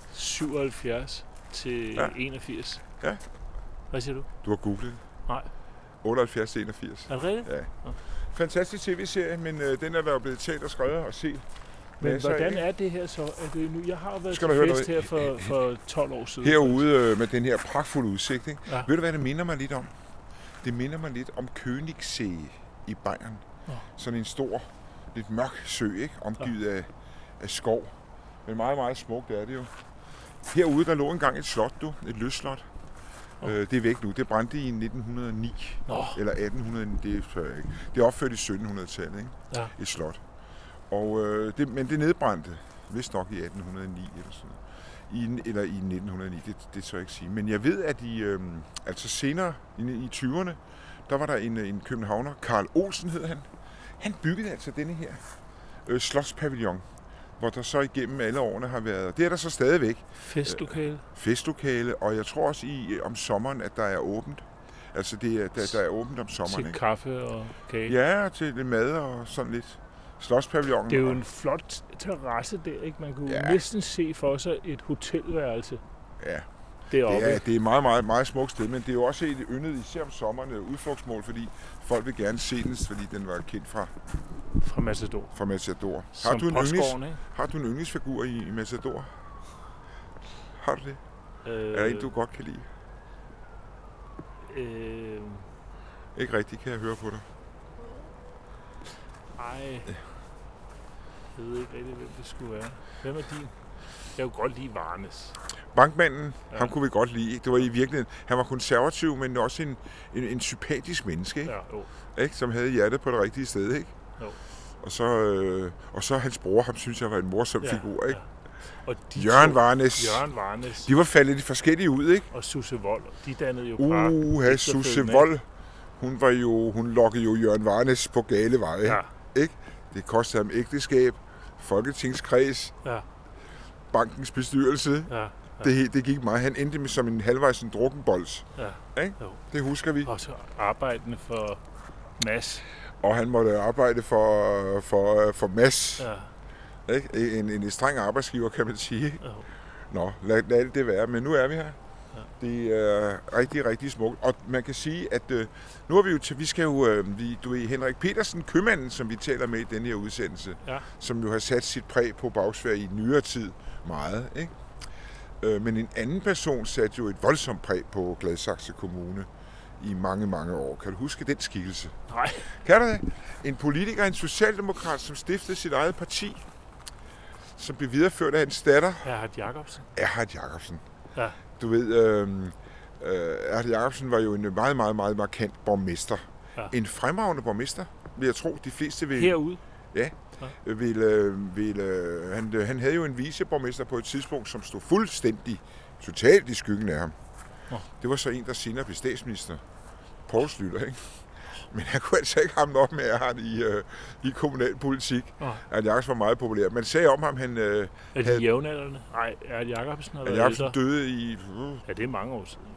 77 til 81. Ja. Hvad siger du? Du har googlet det? Nej. 78 til 81. Er det rigtigt? Ja. Fantastisk tv-serie, men den er der blevet talt og skrevet og set. Men hvordan er det her så? Er det nu? Jeg har jo været til fest her for 12 år siden. Herude med den her pragtfulde udsigt, ikke? Ja. Ved du, hvad det minder mig lidt om? Det minder mig lidt om Königssee i Bayern. Ja. Sådan en stor, lidt mørk sø, ikke? Omgivet af skov. Men meget, meget smukt er det jo. Herude, der lå engang et slot, et lystslot. Det er væk nu. Det brændte i 1909. Eller 1809, det er ikke. Det er opført i 1700-tallet, ikke? Ja. Et slot. Og, men det nedbrændte, vist nok i 1809 eller sådan. Eller i 1909, det tør jeg ikke sige. Men jeg ved, at altså senere i 20'erne, der var der en københavner, Carl Olsen hed han. Han byggede altså denne her slotspavillon, hvor der så igennem alle årene har været, det er der så stadigvæk. Festlokale, og jeg tror også om sommeren, at der er åbent. Altså der er åbent om sommeren. Til kaffe og kage? Ja, til lidt mad og sådan lidt. Slotspavillonen. Det er jo en flot terrasse der, ikke? Man kunne næsten se for sig et hotelværelse. Ja. Deroppe. Det er meget, meget, meget smukt sted, men det er jo også et yndet, især om sommeren, udflugtsmål, fordi folk vil gerne se den, fordi den var kendt fra Matador. Har du en yndlingsfigur i Matador? Har du det? Er der en, du godt kan lide? Ikke rigtigt, kan jeg høre på dig. Ej, jeg ved ikke rigtig, hvem det skulle være. Hvem er din? Jeg kunne godt lide Varnes. Bankmanden, ham kunne vi godt lide. Det var i virkeligheden, han var konservativ, men også en sympatisk menneske, ikke? Ja, jo. Ikke? Som havde hjertet på det rigtige sted, ikke? Jo. Og så hans bror, ham synes jeg var en morsom figur, ikke? Ja. Og Jørgen Varnes. De var faldet lidt forskellige ud, ikke? Og Susse Wold, de dannede jo par. Susse Wold. Hun lokkede jo Jørgen Varnes på gale veje, ikke? Det kostede ham ægteskab, folketingskreds, bankens bestyrelse. Ja. Det gik meget. Han endte med som en halvvejs en drukkenbols. Ja. Ikke? Det husker vi. Og så arbejdende for Mads. Og han måtte arbejde for Mads. Ja. Ikke? En streng arbejdsgiver, kan man sige. Ja. Nå, lad alt det være. Men nu er vi her. Ja. Det er rigtig, rigtig smukt. Og man kan sige, at nu er vi skal jo, du ved, Henrik Petersen, købmanden, som vi taler med i denne her udsendelse, som jo har sat sit præg på Bagsværd i nyere tid meget, ikke? Men en anden person satte jo et voldsomt præg på Gladsaxe Kommune i mange, mange år. Kan du huske den skikkelse? Nej. Kan du det? En politiker, en socialdemokrat, som stiftede sit eget parti. som blev videreført af hans datter. Erhard Jacobsen. Ja. Du ved, Erhard Jacobsen var jo en meget, meget, meget markant borgmester. Ja. En fremragende borgmester, vil jeg tro, de fleste vil... Herude? Ja. Han havde jo en viceborgmester på et tidspunkt, som stod fuldstændig, totalt i skyggen af ham. Det var så en, der senere blev statsminister. Poul Schlüter, ikke? Men han kunne altså ikke hamle op med Erhard i kommunalpolitik. Erhard Jacobsen var meget populær. Man sagde om ham, han... Er de jævnaldrende? Nej, Erhard Jacobsen har været Jacobsen døde i... Ja, det er mange år siden.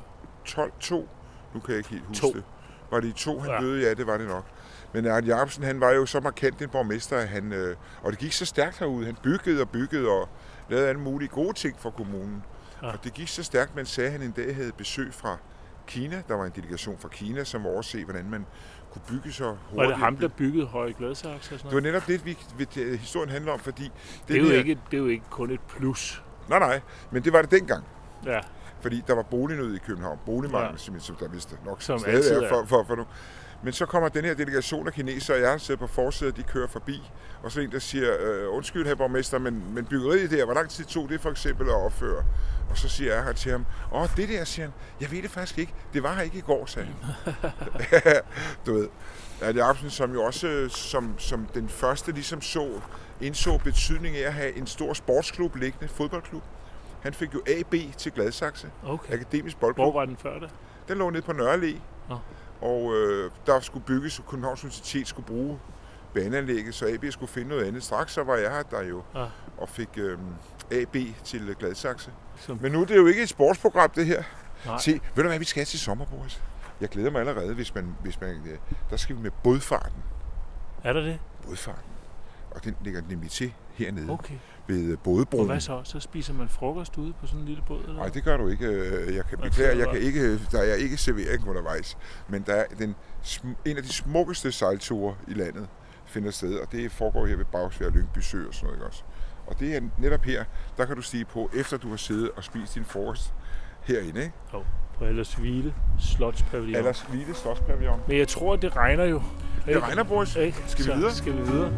2. Nu kan jeg ikke helt huske det. Var det i 2, han døde? Ja, det var det nok. Men Erhard Jacobsen, han var jo så markant en borgmester, at han... Og det gik så stærkt herude. Han byggede og lavede alle mulige gode ting for kommunen. Ja. Og det gik så stærkt, man sagde, at han en dag havde besøg fra Kina. Der var en delegation fra Kina, som var overse, hvordan man kunne bygge så hurtigt. Var det ham, der byggede Høje Gladsaxe? Det var netop det, historien handler om, fordi... Det er jo ikke kun et plus. Nej, men det var det dengang. Ja. Fordi der var bolignød i København. Boligmangel, som der vidste nok som stadig er for nu. Men så kommer den her delegation af kinesere, og jeg sidder på forsædet, de kører forbi. Og så en, der siger, undskyld, herr borgmester, men byggeriet der, hvor lang tid tog det for eksempel at opføre? Og så siger jeg her til ham, det der, siger han, jeg ved det faktisk ikke. Det var her ikke i går, sagde han. Du ved, Erhard Jacobsen, som jo også som den første ligesom indså betydningen af at have en stor sportsklub liggende, fodboldklub. Han fik jo AB til Gladsaxe, Akademisk Boldklub. Hvor var den før det? Den lå nede på Nørre Allé. Og der skulle bygges, og Københavns Universitet skulle bruge baneanlægget, så AB skulle finde noget andet. Straks så var jeg her der jo, og fik AB til Gladsaxe. Men nu er det jo ikke et sportsprogram, det her. Se, ved du hvad vi skal til sommer, Boris? Jeg glæder mig allerede, hvis man der skal vi med bådfarten. Er der det? Bådfarten. Og den ligger nemlig til hernede ved Bådebroen. Og hvad så? Så spiser man frokost ude på sådan en lille båd? Eller? Nej, det gør du ikke. Jeg kan beklage, der er ikke servering undervejs. Men der er en af de smukkeste sejlture i landet finder sted, og det foregår her ved Bagsværd, Lyngby Sø og sådan noget, ikke også? Og det er netop her, der kan du stige på, efter du har siddet og spist din frokost herinde, ikke? Jo, på Aldersvile Slotspavillon. Aldersvile Slotspavillon. Men jeg tror, det regner jo. Det regner, Boris. Skal vi videre? Skal vi videre.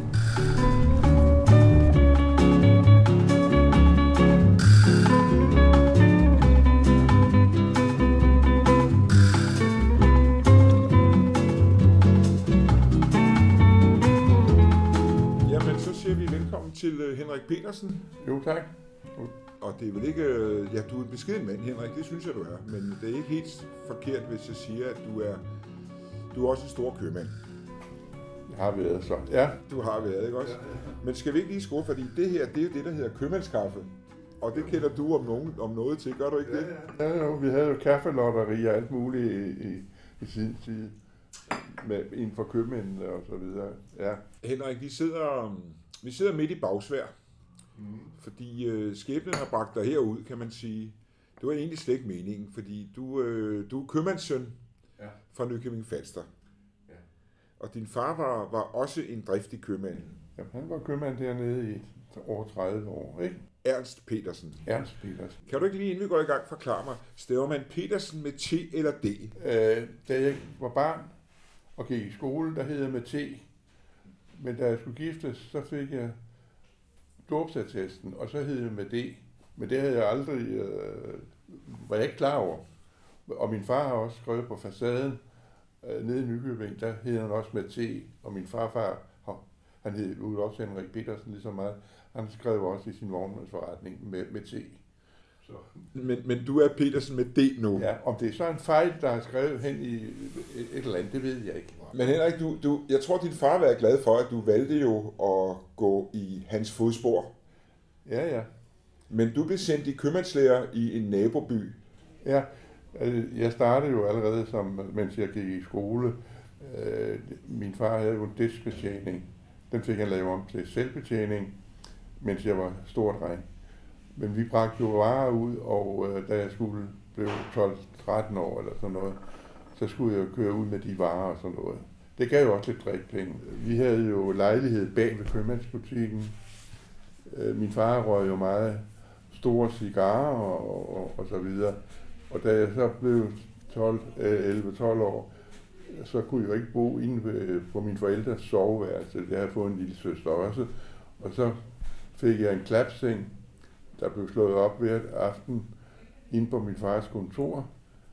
Velkommen til Henrik Petersen. Jo, tak. Og det er vel ikke... Ja, du er en beskeden mand, Henrik, det synes jeg, du er. Men det er ikke helt forkert, hvis jeg siger, at du er også en stor købmand. Jeg har været så, ja. Du har været, ikke også? Ja. Men skal vi ikke lige skrue, fordi det her, det er jo det, der hedder købmandskaffe. Og det kender du om noget til, gør du ikke det? Ja, jo, vi havde jo kaffelotteri og alt muligt i sin tid. Inden for købmændene og så videre, ja. Henrik, vi sidder midt i Bagsværd, fordi skæbnen har bragt dig herud, kan man sige. Det var egentlig slet ikke meningen, fordi du er købmandssøn fra Nykøbing Falster. Ja. Og din far var også en driftig købmand. Ja, han var købmand dernede i over 30 år, ikke? Ernst Petersen. Ernst Petersen. Kan du ikke lige, inden vi går i gang, forklare mig, staver man Petersen med T eller D? Da jeg var barn og gik i skole, der hed jeg med T. Men da jeg skulle giftes, så fik jeg dåbsattesten, og så hed jeg med D. Men det havde jeg aldrig, var jeg ikke klar over. Og min far har også skrevet på facaden, nede i Nykøbing, der hed han også med T. Og min farfar, han hed jo også Henrik Petersen lige så meget, han skrev også i sin vognmandsforretning med T. Så. Men du er Petersen med D nu? Ja, om det er så en fejl, der er skrevet hen i et eller andet, det ved jeg ikke. Men Henrik, jeg tror, din far var glad for, at du valgte jo at gå i hans fodspor. Ja. Men du blev sendt i købmandslærer i en naboby. Ja, jeg startede jo allerede, mens jeg gik i skole. Min far havde jo en diskbetjening. Den fik han lavet om til selvbetjening, mens jeg var stor dreng. Men vi bragte jo varer ud, og da jeg skulle blive 12-13 år eller sådan noget, så skulle jeg køre ud med de varer og sådan noget. Det gav jo også lidt drikpenge. Vi havde jo lejlighed bag ved købmandsbutikken. Min far røg jo meget store cigarer og så videre. Og da jeg så blev 11-12 år, så kunne jeg jo ikke bo inde på min forældres soveværelse. Jeg havde fået en lille søster også. Og så fik jeg en klapseng, der blev slået op hver aften inde på min fars kontor.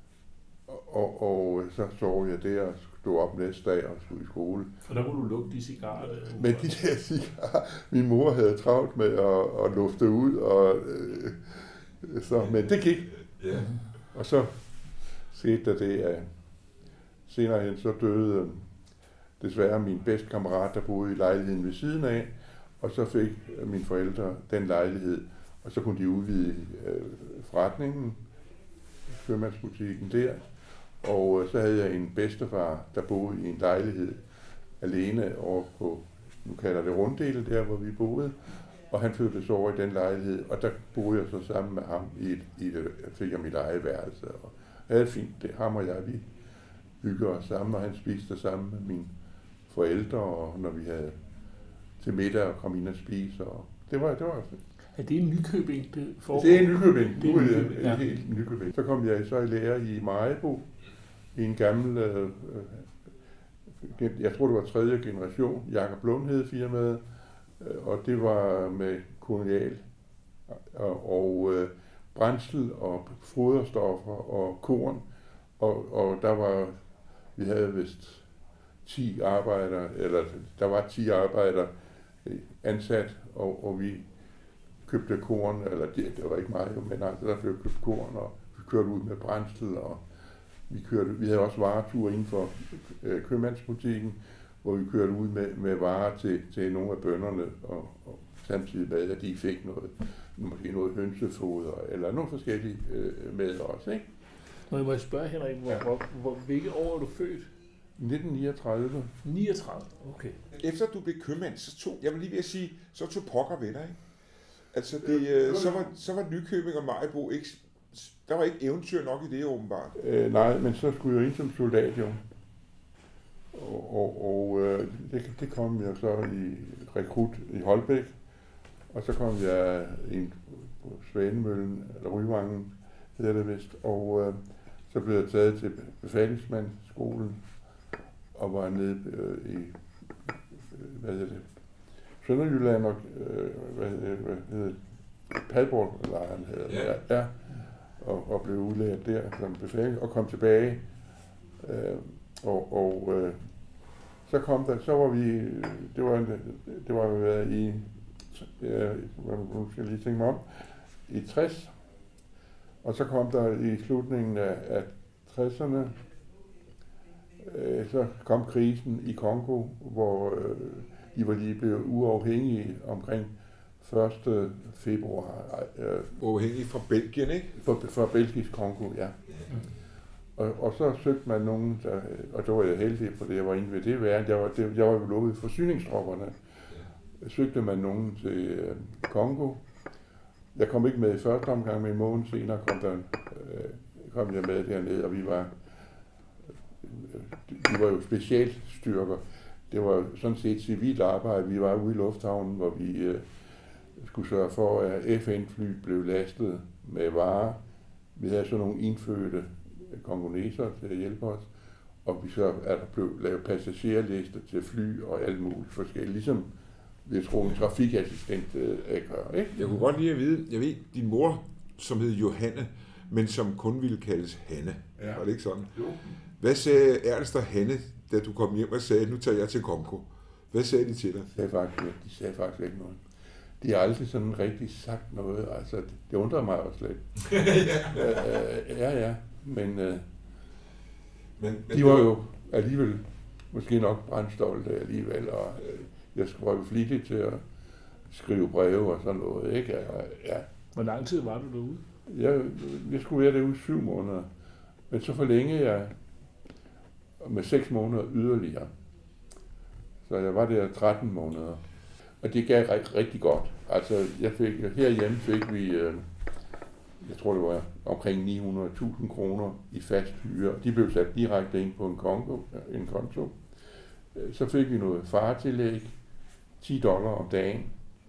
Og så sov jeg der og stod op næste dag og skulle i skole. Og der kunne du lugte de cigarer? Men de der cigarer, min mor havde travlt med at lufte ud, og men det gik. Yeah. Og så skete der det, at senere hen så døde desværre min bedste kammerat, der boede i lejligheden ved siden af, og så fik mine forældre den lejlighed, og så kunne de udvide forretningen, købmandsbutikken der. Og så havde jeg en bedstefar, der boede i en lejlighed alene over på, nu kalder det Runddele, der hvor vi boede. Og han flyttede så over i den lejlighed, og der boede jeg så sammen med ham fik jeg mit eget værelse. Og havde det fint, det ham og jeg, vi hyggede os sammen, og han spiste sammen med mine forældre, og når vi havde til middag og kom ind og spise, og det var fint. Er det en Nykøbing, det foregår? Det er en Nykøbing. Det er Nykøbing, ja. Helt Nykøbing. Så kom jeg så i lære i Maribo, i en gammel, jeg tror det var 3. generation, Jakob Lund hed firmaet, og det var med kolonial og brændsel og foderstoffer og korn, og der var, vi havde vist 10 arbejdere, eller der var 10 arbejdere ansat, og vi købte korn, eller det var ikke meget, men altså der blev købt korn, og vi kørte ud med brændsel, og vi havde også vareture inden for købmandsbutikken, hvor vi kørte ud med varer til nogle af bønderne, og samtidig med, at de fik måske noget hønsefoder, eller nogle forskellige med os, ikke? Må jeg spørge, Henrik, hvilket år er du født? 1939. 39, okay. Efter du blev købmand, jeg vil lige ved at sige, så tog pokker ved dig, ikke? Altså, så var Nykøbing og Maribo ikke, der var ikke eventyr nok i det, åbenbart. Nej, men så skulle jeg ind som soldat, jo. Og det kom jeg så i rekrut i Holbæk, og så kom jeg ind på Svanemøllen, eller Ryvangen, hedder det vist, og så blev jeg taget til befalingsmandsskolen, og var nede i, Sønderjylland, og Padborg-lejren hedder det, ja, og blev udlært der som befaling, og kom tilbage, så kom der, så var vi, det var været i, nu skal jeg lige tænke mig om, i 60, og så kom der i slutningen af 60'erne, så kom krisen i Kongo, hvor de var lige blevet uafhængige omkring 1. februar. Uafhængige fra Belgien, ikke? Fra Belgisk Kongo, ja. Og så søgte man nogen, og det var jeg heldig, for jeg var inde ved det værd. Jeg var jo lovet forsyningstropperne. Søgte man nogen til Kongo. Jeg kom ikke med i første omgang, men en måned senere kom jeg med dernede, og vi var jo specialstyrker. Det var sådan set civilt arbejde. Vi var ude i lufthavnen, hvor vi skulle sørge for, at FN-fly blev lastet med varer. Vi havde så nogle indfødte kongoneser til at hjælpe os, og vi så der blev lavet passagerlister til fly og alt muligt forskelligt, ligesom jeg tror en trafikassistent gør, ikke? Jeg kunne godt lide at vide, jeg ved, din mor, som hed Johanne, men som kun ville kaldes Hanne. Ja. Var det ikke sådan? Jo. Hvad sagde Ernst og Hanne, da du kom hjem og sagde, nu tager jeg til Kongo? Hvad sagde de til dig? De sagde faktisk ikke noget. De har aldrig sådan rigtig sagt noget. Altså, det undrer mig også lidt. Ja. Men de var jo alligevel måske nok brandstolte alligevel, og jeg var jo flittig til at skrive breve og sådan noget, ikke? Ja. Hvor lang tid var du derude? Jeg skulle være derude 7 måneder, men så forlængede jeg med 6 måneder yderligere. Så jeg var der 13 måneder, og det gav rigtig godt. Altså, herhjemme fik vi, jeg tror det var omkring 900.000 kroner i fast hyre, og de blev sat direkte ind på en konto. Så fik vi noget faretillæg, $10 om dagen,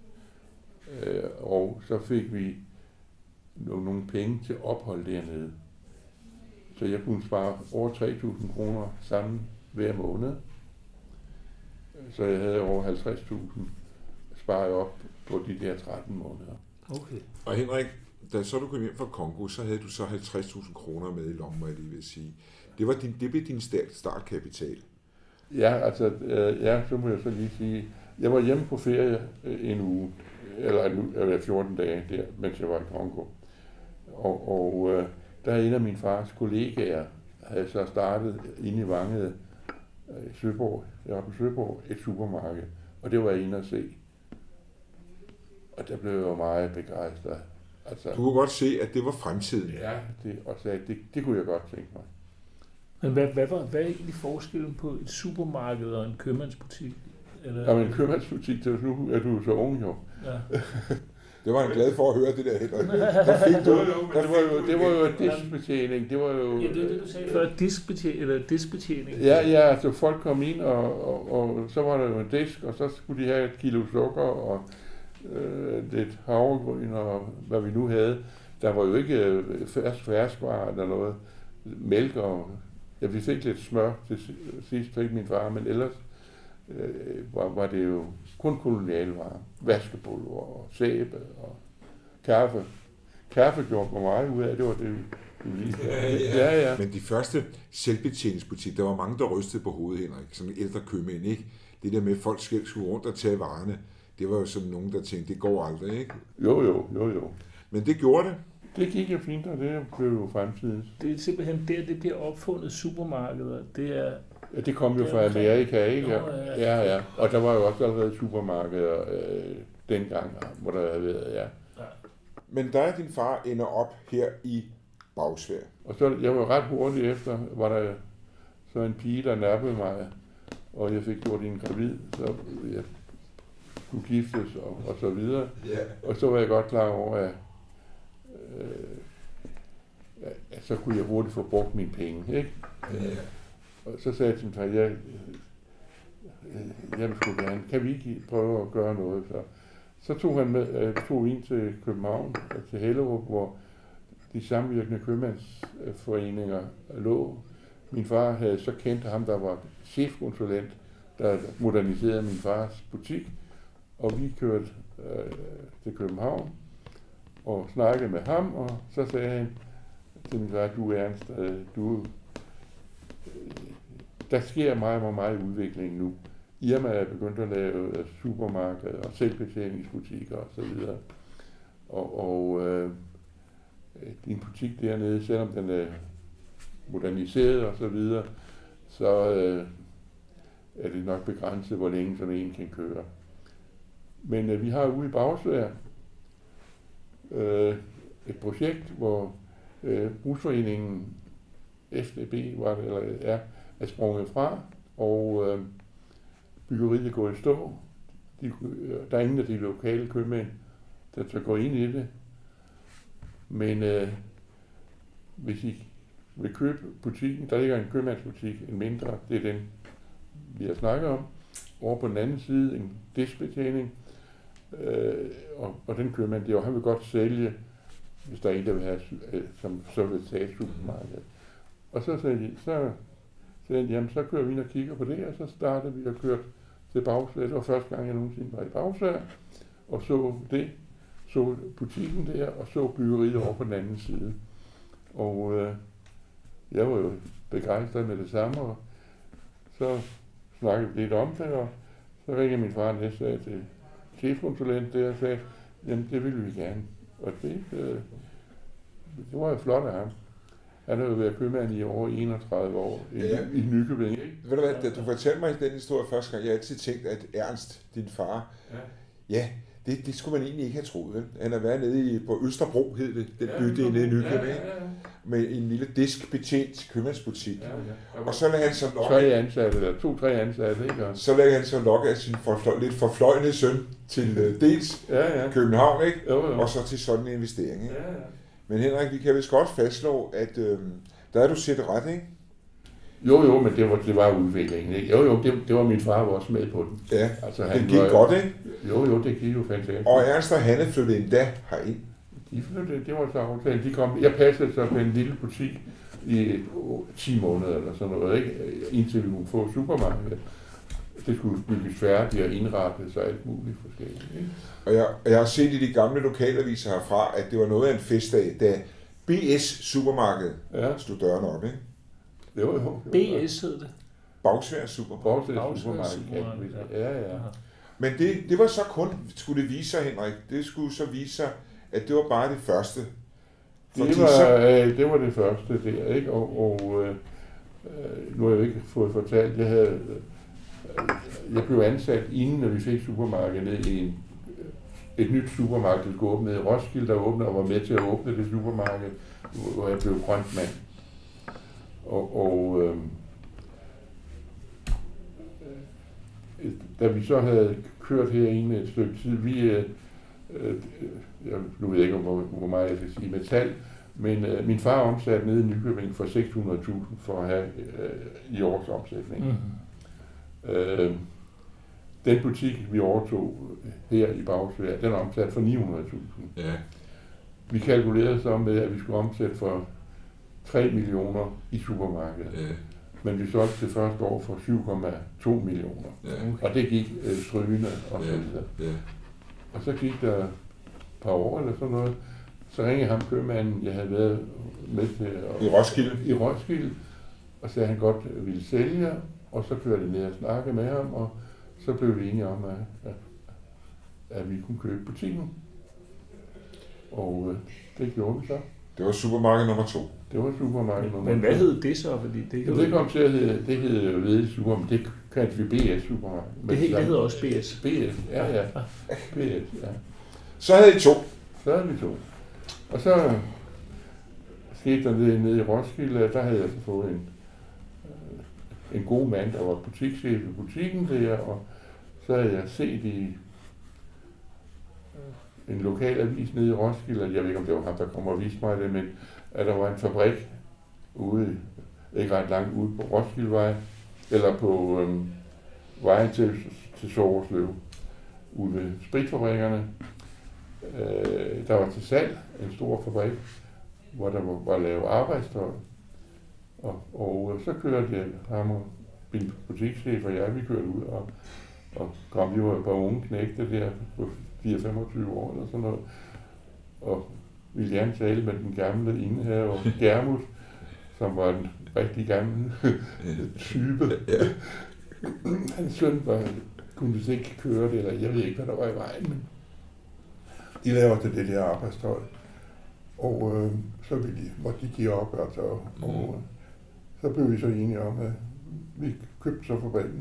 og så fik vi nogle penge til ophold dernede. Så jeg kunne spare over 3.000 kroner sammen hver måned. Så jeg havde over 50.000 spare op på de der 13 måneder. Okay. Og Henrik, da så du kom hjem fra Congo, så havde du så 50.000 kroner med i lommen, jeg lige vil sige. Det blev din startkapital. Ja, altså, så må jeg så lige sige, jeg var hjemme på ferie en uge, eller 14 dage der, mens jeg var i Congo. Og der er en af min fars kollegaer, havde så startet inde i Vangede, Søborg, jeg var på Søborg, et supermarked, og det var jeg inde at se. Og der blev jeg jo meget begejstret. Altså, du kunne godt se, at det var fremtiden. Ja, og sagde, det kunne jeg godt tænke mig. Men hvad er egentlig forskellen på et supermarked og en købmandsbutik? Eller? Ja, men en købmandsbutik, nu er du så ung jo. Ja. Det var han glad for at høre, det der Henrik. Det var jo diskbetjening. Det var jo... Ja, det er det, du sagde før. Diskbetjening. Ja, altså folk kom ind, og så var der jo en disk, og så skulle de have 1 kilo sukker, og lidt havregryn, og hvad vi nu havde. Der var jo ikke ferskvarer eller noget. Mælk og... Ja, vi fik lidt smør til sidst, fik min far, men ellers var det jo kun kolonialvarer. Vaskepulver og sæbe og kaffe. Kaffe gjorde mig meget ud af, det var det, du lige ja. Men de første selvbetjeningsbutikker, der var mange, der rystede på hovedet, Henrik, som ældre købmænd, ikke? Det der med, at folk skulle rundt og tage varerne, det var jo sådan nogen, der tænkte, det går aldrig, ikke? Jo. Men det gjorde det. Det gik jo fint, og det blev jo fremtiden. Det er simpelthen der, det bliver opfundet supermarkeder. Det er... Ja, det kom jo fra Amerika, ikke? Ja. Og der var jo også allerede supermarkeder dengang, hvor der havde været, ja. Men der din far ender op her i Bagsværd. Og så, jeg var ret hurtigt efter, var der så en pige, der nappede mig, og jeg fik gjort en gravid, så jeg kunne giftes og så videre. Yeah. Og så var jeg godt klar over, at så kunne jeg hurtigt få brugt mine penge, ikke? Yeah. Og så sagde jeg til mig, jeg vil sgu gerne, kan vi ikke prøve at gøre noget? Så tog han tog ind til København, til Hellerup, hvor de samvirkende købmandsforeninger lå. Min far havde så kendt ham, der var chefkonsulent, der moderniserede min fars butik, og vi kørte til København og snakkede med ham, og så sagde han til min far, du Ernst, der sker meget udvikling nu. Irma er begyndt at lave supermarkeder og selvbetjeningsbutikker og så videre. Og din butik dernede, selvom den er moderniseret og så videre, så er det nok begrænset, hvor længe sådan en kan køre. Men vi har ude i Bagsværd et projekt, hvor brugsforeningen FDB er sprunget fra, og byggeriet er gået i stå. Der er ingen af de lokale købmænd, der tør gå ind i det. Men hvis I vil købe butikken, der ligger en købmandsbutik, en mindre, det er den, vi har snakket om. Over på den anden side en diskbetjening, og den købmand, det er jo, han vil godt sælge, hvis der er en, der vil have, som så vil tage supermarkedet. Og så sagde de, jamen så kører vi ind og kigger på det, og så startede vi at køre til Bagsværd. Det var første gang, jeg nogensinde var i Bagsværd, og så butikken der, og så byggeriet over på den anden side. Og jeg var jo begejstret med det samme, og så snakkede vi lidt om det, og så ringede min far næste dag til chefkonsulent der og sagde, jamen det ville vi gerne. Og det var jo flot af ham. Han har jo været købmand i over 31 år i Nykøbing, ikke? Ved du hvad, da du fortalte mig den historie første gang, jeg har altid tænkt, at Ernst, din far, det skulle man egentlig ikke have troet, vel? Han har været nede på Østerbro, hed det, den bydel nede i Nykøbing, med en lille diskbetjent købmandsbutik. Og så lagde han så lokke... 2-3 ansatte, ikke? Så lagde han så lokke af sin lidt forfløjende søn til dels København, ikke? Jo. Og så til sådan en investering, ikke? Ja. Men Henrik, vi kan vist godt fastslå, at der er du set ret, ikke? Jo, men det var udviklingen, ikke? Jo, det var min far også med på den. Ja, altså, det gik godt, ikke? Jo, det gik jo fantastisk. Og Ernst og Hanne flyttede endda herind. De flyttede, det var så aftalt. Jeg passede så på en lille butik i 10 måneder eller sådan noget, ikke? Indtil vi kunne få supermarkedet. det skulle bygges færdigt og indrettes og alt muligt forskelligt. Ikke? Og jeg har set i de gamle lokalaviser herfra, at det var noget af en festdag, da BS Supermarked stod dørene op, ikke? Jo. BS hed det? Bagsvær Supermarked. Ja. Men det var så kun, skulle det vise sig, Henrik, det skulle så vise sig, at det var bare det første. Det var det første der, ikke? Og nu har jeg ikke fået fortalt, jeg blev ansat inden, vi fik supermarkedet ned i et nyt supermarked, der skulle åbne i Roskilde, der åbnede og var med til at åbne det supermarked, hvor jeg blev grøntmand. Da vi så havde kørt herinde et stykke tid, nu ved jeg ikke, hvor meget jeg skal sige med tal, men min far omsatte nede i Nykøbing for 600.000 for at have i års omsætning. Mm-hmm. Den butik, vi overtog her i Bagsvær, den er omsat for 900.000. Ja. Vi kalkulerede så med, at vi skulle omsætte for 3 millioner i supermarkedet. Ja. Men vi solgte det første år for 7,2 millioner. Ja, okay. Og det gik strygende og så videre. Ja. Og så gik der et par år eller sådan noget, så ringede ham købmanden, jeg havde været med til I Roskilde, og sagde, at han godt ville sælge, og så kørte jeg ned og snakkede med ham, og så blev vi enige om, at vi kunne købe butikken. Og det gjorde vi så. Det var supermarked nummer 2. Det var supermarked nummer 2. Men hvad hed det så? Fordi det kom til at hedde, det hed Vedde Supermarked, det kaldte vi BS Supermarked. Det hedder også BS? BS, ja. BS, ja. Så havde I 2. Og så skete der nede i Roskilde, der havde jeg så fået en god mand, der var butikschef i butikken der, og så havde jeg set i en lokal avis nede i Roskilde, jeg ved ikke om det var ham, der kom og viste mig det, men at der var en fabrik ude, ikke ret langt ude på Roskildevej, eller på vejen til Soverslev, ude ved spritfabrikkerne. Der var til salg en stor fabrik, hvor der var lavet arbejdstøj. Og så kørte jeg ham og min butikschef og jeg, vi kørte ud og kom, vi var et par unge knægte der på 4-25 år eller sådan noget, og ville gerne tale med den gamle indehaver, Germut, som var en rigtig gammel type. Hans søn kunne vist ikke køre det, eller jeg ved ikke, hvad der var i vejen, men de lavede til det der arbejdstøj, og så måtte de give op, altså, og så blev vi så enige om, at vi købte så fabrikken,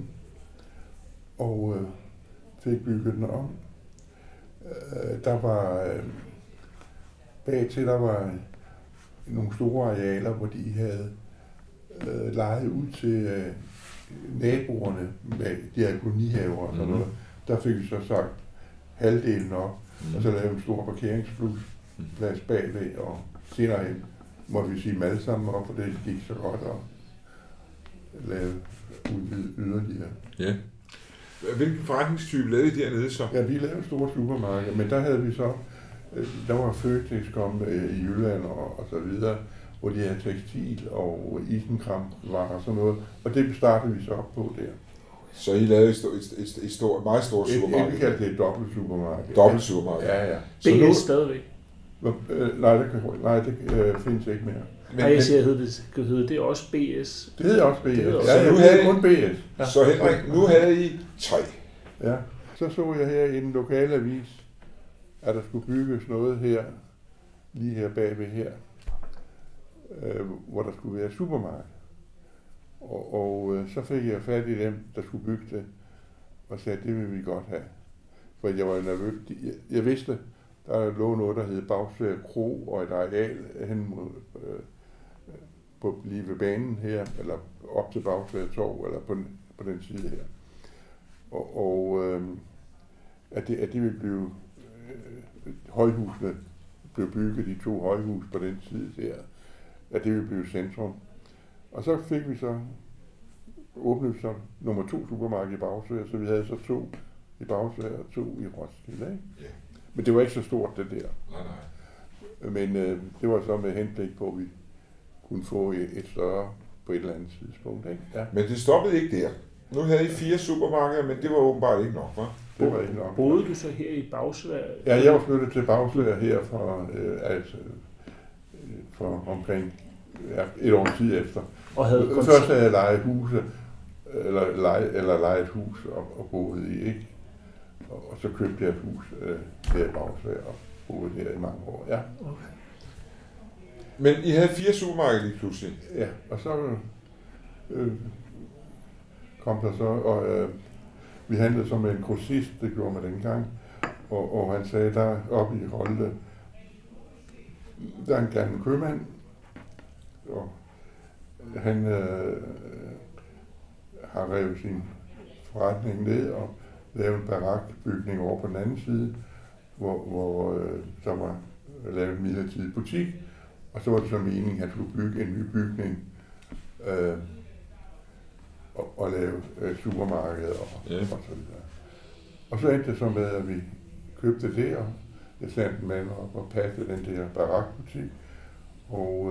og fik bygget den om. Der var bagtil, der var nogle store arealer, hvor de havde lejet ud til naboerne med de her kolonihaver og sådan noget. Der fik vi så sagt halvdelen op, og så lavede en stor parkeringsplads bagved, og senere hen måtte vi sige dem alle sammen op, for det gik så godt at lave udvidet yderligere. Ja. Hvilken forretningstype lavede I dernede så? Ja, vi lavede store supermarkeder, men der havde vi så, der var Føtex kom i Jylland og så videre, hvor de havde tekstil og isenkramvarer og sådan noget, og det startede vi så op på der. Så I lavede et meget stort supermarked? Vi kaldte det et dobbelt supermarked. Dobbelt supermarked? Ja. Så BS nu stadigvæk? Nej, det findes ikke mere. Nej, jeg siger, hed det også BS? Det hedder også BS. Så nu havde I kun BS. Ja. Så Henrik, nu havde I 3. Ja, så jeg her i den lokale avis, at der skulle bygges noget her, lige her bagved her, hvor der skulle være supermarked. Og så fik jeg fat i dem, der skulle bygge det, og sagde, det vil vi godt have. For jeg var nervøs. Jeg vidste, der lå noget, der hed Bagsvær Kro, og et areal hen mod, lige ved banen her, eller op til Bagsvær Torv, eller på den side her. Og at det ville blive, højhusene blev bygget, de 2 højhus på den side der, at det ville blive centrum. Og så fik vi så, åbnede vi så nummer 2 supermarked i Bagsvær, så vi havde så 2 i Bagsvær og 2 i Roskilde, ikke? Yeah. Men det var ikke så stort, det der. Nej. Men det var så med henblik på, at vi kunne få et større på et eller andet tidspunkt, ikke? Ja. Men det stoppede ikke der. Nu havde I 4 supermarkeder, men det var åbenbart ikke nok, hva'? Det var ikke nok. Boede du så her i Bagsværd? Ja, jeg var flyttet til Bagsværd her for omkring et år tid efter. Og havde først havde jeg lejet huse, eller lejet et hus og boede i, ikke? Og så købte jeg et hus her i Bagsværd og boede her i mange år, ja. Okay. Men I havde 4 supermarkeder lige pludselig? Ja, og så kom der så, og vi handlede så med en grossist, det gjorde man dengang, og han sagde, der oppe i Holte, der er en gammel købmand, og han har revet sin forretning ned og lavet en barakbygning over på den anden side, hvor der var lavet en midlertidig butik, og så var det så meningen, at han skulle bygge en ny bygning og lave supermarkeder og så videre. Og så endte det så med, at vi købte det, og jeg satte en mand op og passede den der barakbutik, og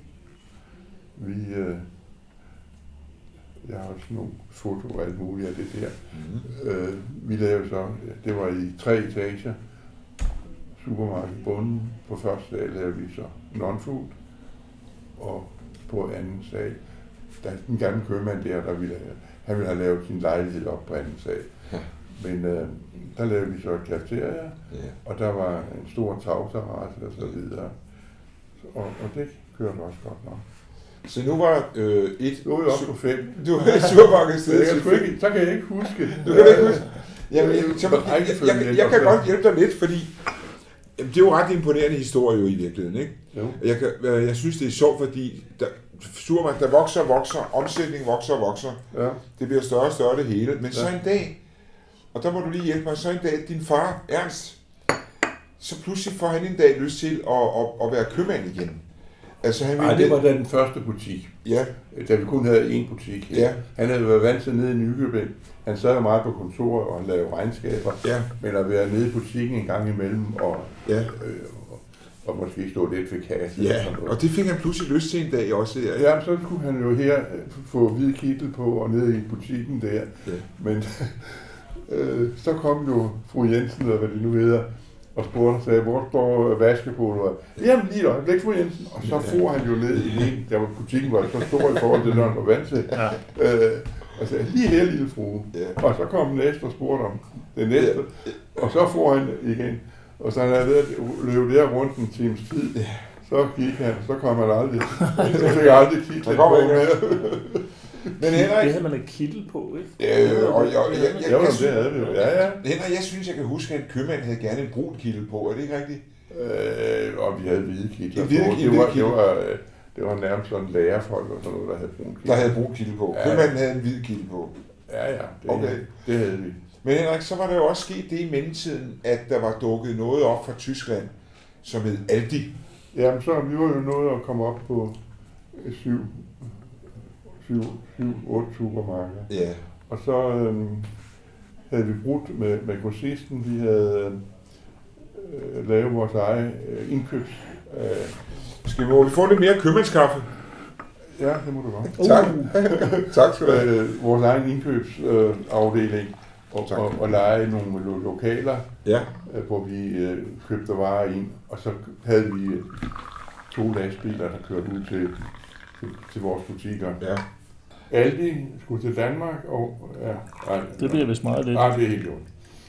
jeg har også nogle foto og alt muligt af det der. Vi lavede så, det var i 3 etager, supermarked bunden. På første sal lavede vi så non-food, og på anden sal, der er den gamle købmand han ville have lavet sin lejlighed op på anden sal. Ja. Men der lavede vi så et cafeteria, og der var en stor tagterrasse og så videre. Og det kørte også godt nok. Så nu var nu er jeg oppe på 5. Du var i supermarkedsstedet. Så kan jeg ikke huske. Du kan ikke huske? Jamen, jeg kan godt hjælpe dig lidt, fordi det er jo ret imponerende historie jo i virkeligheden, ikke? Jo. Jeg synes, det er sjovt, fordi supermarkedet, der vokser, omsætning vokser. Ja. Det bliver større og større det hele. Men så en dag, og der må du lige hjælpe mig, så en dag, din far, Ernst, så pludselig får han en dag lyst til at være købmand igen. Altså, det var da den første butik. Ja. Da vi kun havde én butik her. Ja. Han havde været vant til nede i Nykøbing. Han sad jo meget på kontoret og lavede regnskaber. Ja. Men at være nede i butikken en gang imellem og måske stå lidt ved kassen. Ja, og det fik han pludselig lyst til en dag også. Ja, så skulle han jo her få hvid kittel på og nede i butikken der. Ja. Men så kom jo fru Jensen, eller hvad det nu hedder, og spurgte og sagde, hvor står vaskepulveret? Jamen lige der, væk fru Jensen. Og så for han jo ned i en, der var butikken var så stor i forhold til, når han var vant til. Ja. Og sagde, lige her lille frue. Ja. Og så kom næste og spurgte om det næste. Og så for han igen. Og så han havde ved at løbe der rundt en times tid. Så gik han, så kom han aldrig. Så fik jeg aldrig kittel på mere. Men Henrik... Det havde man en kittel på, ikke? Henrik, jeg synes, jeg kan huske, at en købmand havde gerne en brun kittel på. Er det ikke rigtigt? Og vi havde hvide kittler på. Det var nærmest sådan lærerfolk og sådan noget, der havde brun kittel. Der havde brun kittel på. Ja. Købmanden havde en hvid kittel på. Ja, det havde vi. Men Henrik, så var der jo også sket det i mellemtiden, at der var dukket noget op fra Tyskland, som hed Aldi. Jamen, så vi var jo nået at komme op på 7-8 supermarkeder. Ja. Og så havde vi brudt med grossisten. Vi havde lavet vores eget indkøbs. Må vi få lidt mere købmandskaffe? Ja, det må du godt. Tak. Tak skal du have. Vores egen indkøbsafdeling og lege nogle lokaler, hvor vi købte varer ind. Og så havde vi 2 lastbiler, der kørte ud til vores butikker. Ja. Aldi skulle til Danmark, og det bliver vist meget lidt. Det er helt ondt.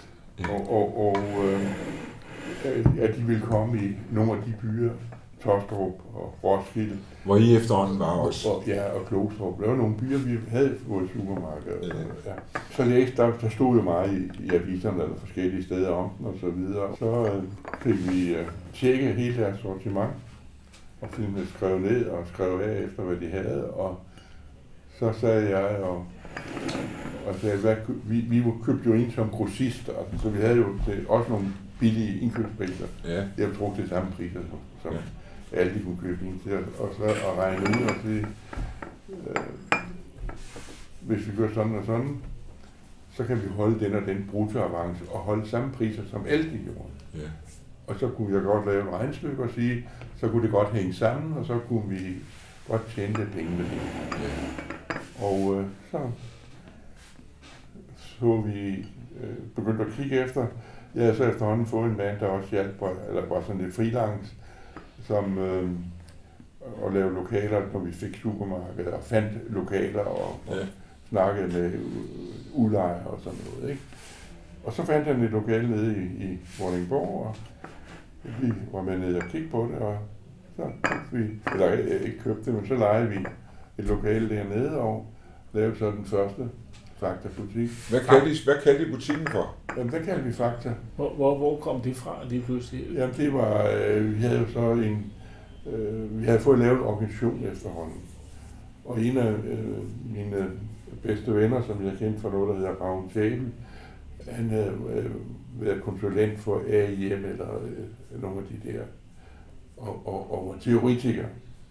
Ja. De ville komme i nogle af de byer, Tostrup og Roskilde. Hvor I efterhånden var også. Og Klostrup. Der var nogle byer, vi havde vores supermarkeder. Ja. Så læste der stod jo meget i aviserne eller forskellige steder om den og så videre. Så fik vi tjekket hele deres sortiment og filmet skrevet ned og skrevet af efter, hvad de havde. Og så sagde jeg og sagde, vi købte jo ind som grossister, så vi havde jo også nogle billige indkøbspriser. Ja. Jeg brugte det samme priser, som alle de kunne købe ind til, og så at regne ud og sige, hvis vi gør sådan og sådan, så kan vi holde den og den bruttoavance og holde samme priser som alle de gjorde. Ja. Og så kunne jeg godt lave et regnestykke og sige, så kunne det godt hænge sammen, og så kunne vi godt tjene lidt penge med det. Ja. Og så så vi begyndte at kigge efter. Jeg havde så efterhånden fået en mand, der også hjalp, eller var sådan lidt freelance, som at lave lokaler, når vi fik supermarkeder, og fandt lokaler og snakkede med udlejere og sådan noget, ikke? Og så fandt han et lokale nede i Vordingborg, og vi var med nede og kiggede på det, og så købte vi, eller ikke købte det, men så lejede vi et lokale dernede og lavede så den første Fakta-butik. Hvad kaldte I butikken for? Jamen, der kaldte vi Fakta. Hvor kom det fra lige pludselig? Jamen, det var, vi havde jo så vi havde fået lavet en organisation efterhånden. Og en af mine bedste venner, som jeg kendte fra noget, der hedder Ravn Tabel, han havde været konsulent for AIM eller nogle af de der, og var teoretiker.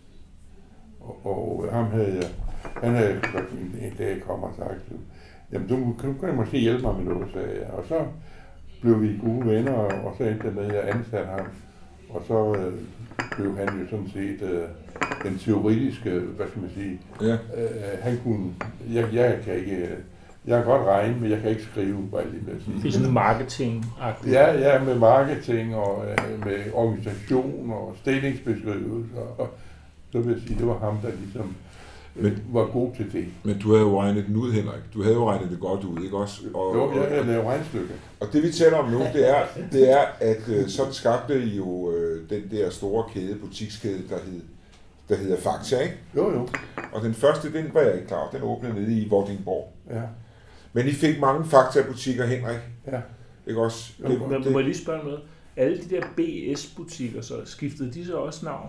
Og ham havde jeg, han havde en dag kommet og sagt, jamen du kan måske hjælpe mig med noget, sagde jeg. Og så blev vi gode venner, og så endte det med, at jeg ansatte ham. Og så blev han jo sådan set den teoretiske, hvad skal man sige, han kunne, jeg kan ikke, jeg kan godt regne, men jeg kan ikke skrive, bare lige med at sige. Det er sådan marketing-agtigt. Ja, med marketing og med organisation og stillingsbeskrivelser. Og så vil jeg sige, det var ham, der ligesom var god til det. Men du havde jo regnet den ud, Henrik. Du havde jo regnet det godt ud, ikke også? Jo, jeg havde lavet regnstykke. Og det vi taler om nu, det er at sådan skabte I jo den der store kæde, butikskæde, der hedder Fakta, ikke? Jo. Og den første, den var jeg ikke klar. Den åbnede nede i Vordingborg. Ja. Men I fik mange Fakta-butikker, Henrik. Ja. Ikke også? Men må jeg lige spørge noget? Alle de der BS-butikker, så skiftede de så også navn?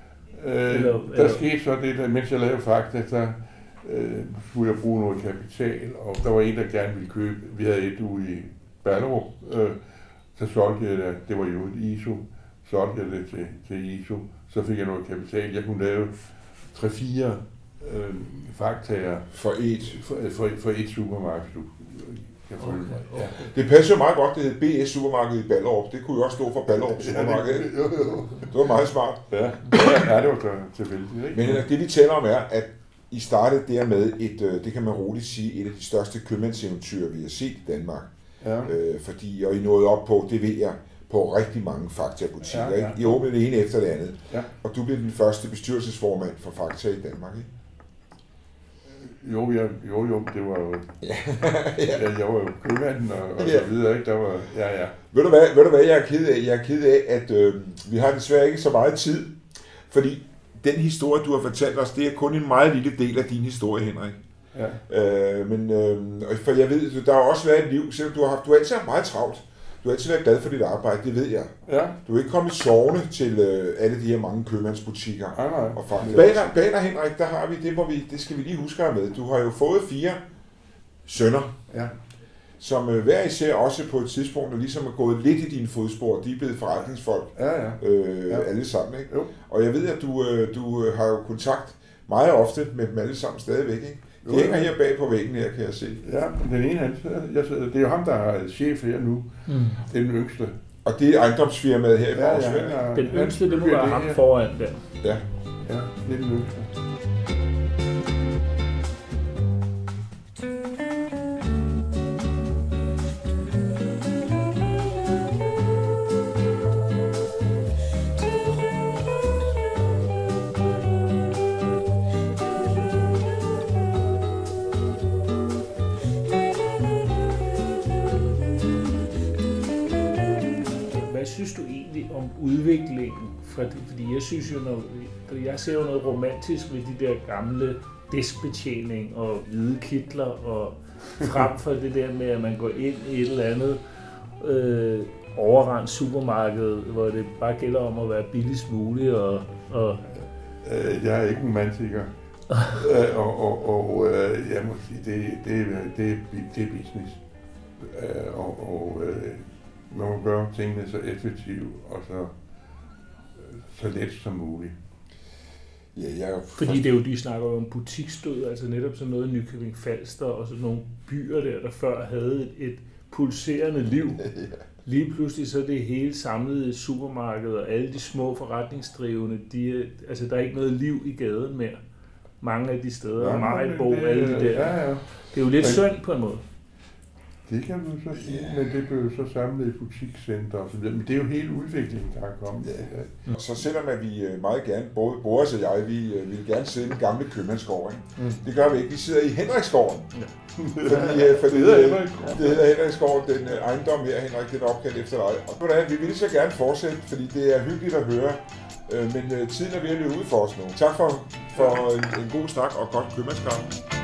Der skete så det, mens jeg lavede Fakta, så skulle jeg bruge noget kapital, og der var en, der gerne ville købe. Vi havde et ude i Ballerup, så solgte jeg det. Det var jo et ISO. Solgte jeg det til ISO. Så fik jeg noget kapital. Jeg kunne lave 3-4 Faktaer for et supermarked. Ja. Det passer jo meget godt, det hed BS Supermarked i Ballerup. Det kunne jo også stå for Ballerup Supermarked. Jo. Det var meget smart. Ja, det var tilfældigt. Men det vi taler om er, at I startede dermed det kan man roligt sige, et af de største købmandseventyr, vi har set i Danmark. Ja. Fordi, og I nåede op på, det ved jeg, på rigtig mange Fakta-butikker. Ja. I åbnede det ene efter det andet. Ja. Og du blev den første bestyrelsesformand for Fakta i Danmark, ikke? Jo, det var jo... jeg var jo købmanden og så videre, ikke? Der var... Ja. Ved du hvad, jeg er ked af? Jeg er ked af, at vi har desværre ikke så meget tid. Fordi den historie, du har fortalt os, det er kun en meget lille del af din historie, Henrik. Ja. For jeg ved, der har også været et liv, selvom du har altid haft meget travlt. Du har altid været glad for dit arbejde, det ved jeg. Ja. Du er ikke kommet sovende til alle de her mange købmandsbutikker. Nej. Og bag dig, Henrik, der har vi det, det skal vi lige huske med. Du har jo fået 4 sønner, som hver især også på et tidspunkt, der ligesom er gået lidt i dine fodspor. De er blevet forretningsfolk, alle sammen. Ikke? Jo. Og jeg ved, at du har jo kontakt meget ofte med dem alle sammen stadigvæk, ikke? De hænger her bag på væggen her, kan jeg se. Ja, den ene det er jo ham, der er chef her nu. Den yngste. Og det er ejendomsfirmaet her i Bagsvend. Ja. Den yngste, det må være ham foran den. Ja, det er den yngste. Synes du egentlig om udviklingen? Fordi jeg synes jo, jeg ser jo noget romantisk ved de der gamle diskbetjening og hvide kitler, og frem for det der med, at man går ind i et eller andet overrendt supermarked, hvor det bare gælder om at være billigst muligt. Jeg er ikke en romantiker. og jeg må sige, det er business. Man må gøre tingene så effektivt og så let som muligt. Ja, fordi det er jo, de snakker jo om butiksdød, altså netop sådan noget Nykøbing Falster og sådan nogle byer der før havde et pulserende liv. Lige pludselig så er det hele samlet i supermarkedet, og alle de små forretningsdrivende, altså der er ikke noget liv i gaden mere. Mange af de steder, Maribo, alle de der. Ja. Det er jo lidt synd på en måde. Det kan du så sige, men det blev så samlet i butikscenter og så videre. Men det er jo hele udviklingen, der er kommet. Ja. Så selvom at vi meget gerne, både Boris og jeg, vi vil gerne sidde i den gamle købmandsgård. Det gør vi ikke. Vi sidder i Henriksgården. Ja. Fordi det hedder Henriksgården, den ejendom her, Henrik, den er opkaldt efter dig. Og vi vil så gerne fortsætte, fordi det er hyggeligt at høre. Men tiden er ved at løbe ud for os nu. Tak for en god snak og godt købmandskab.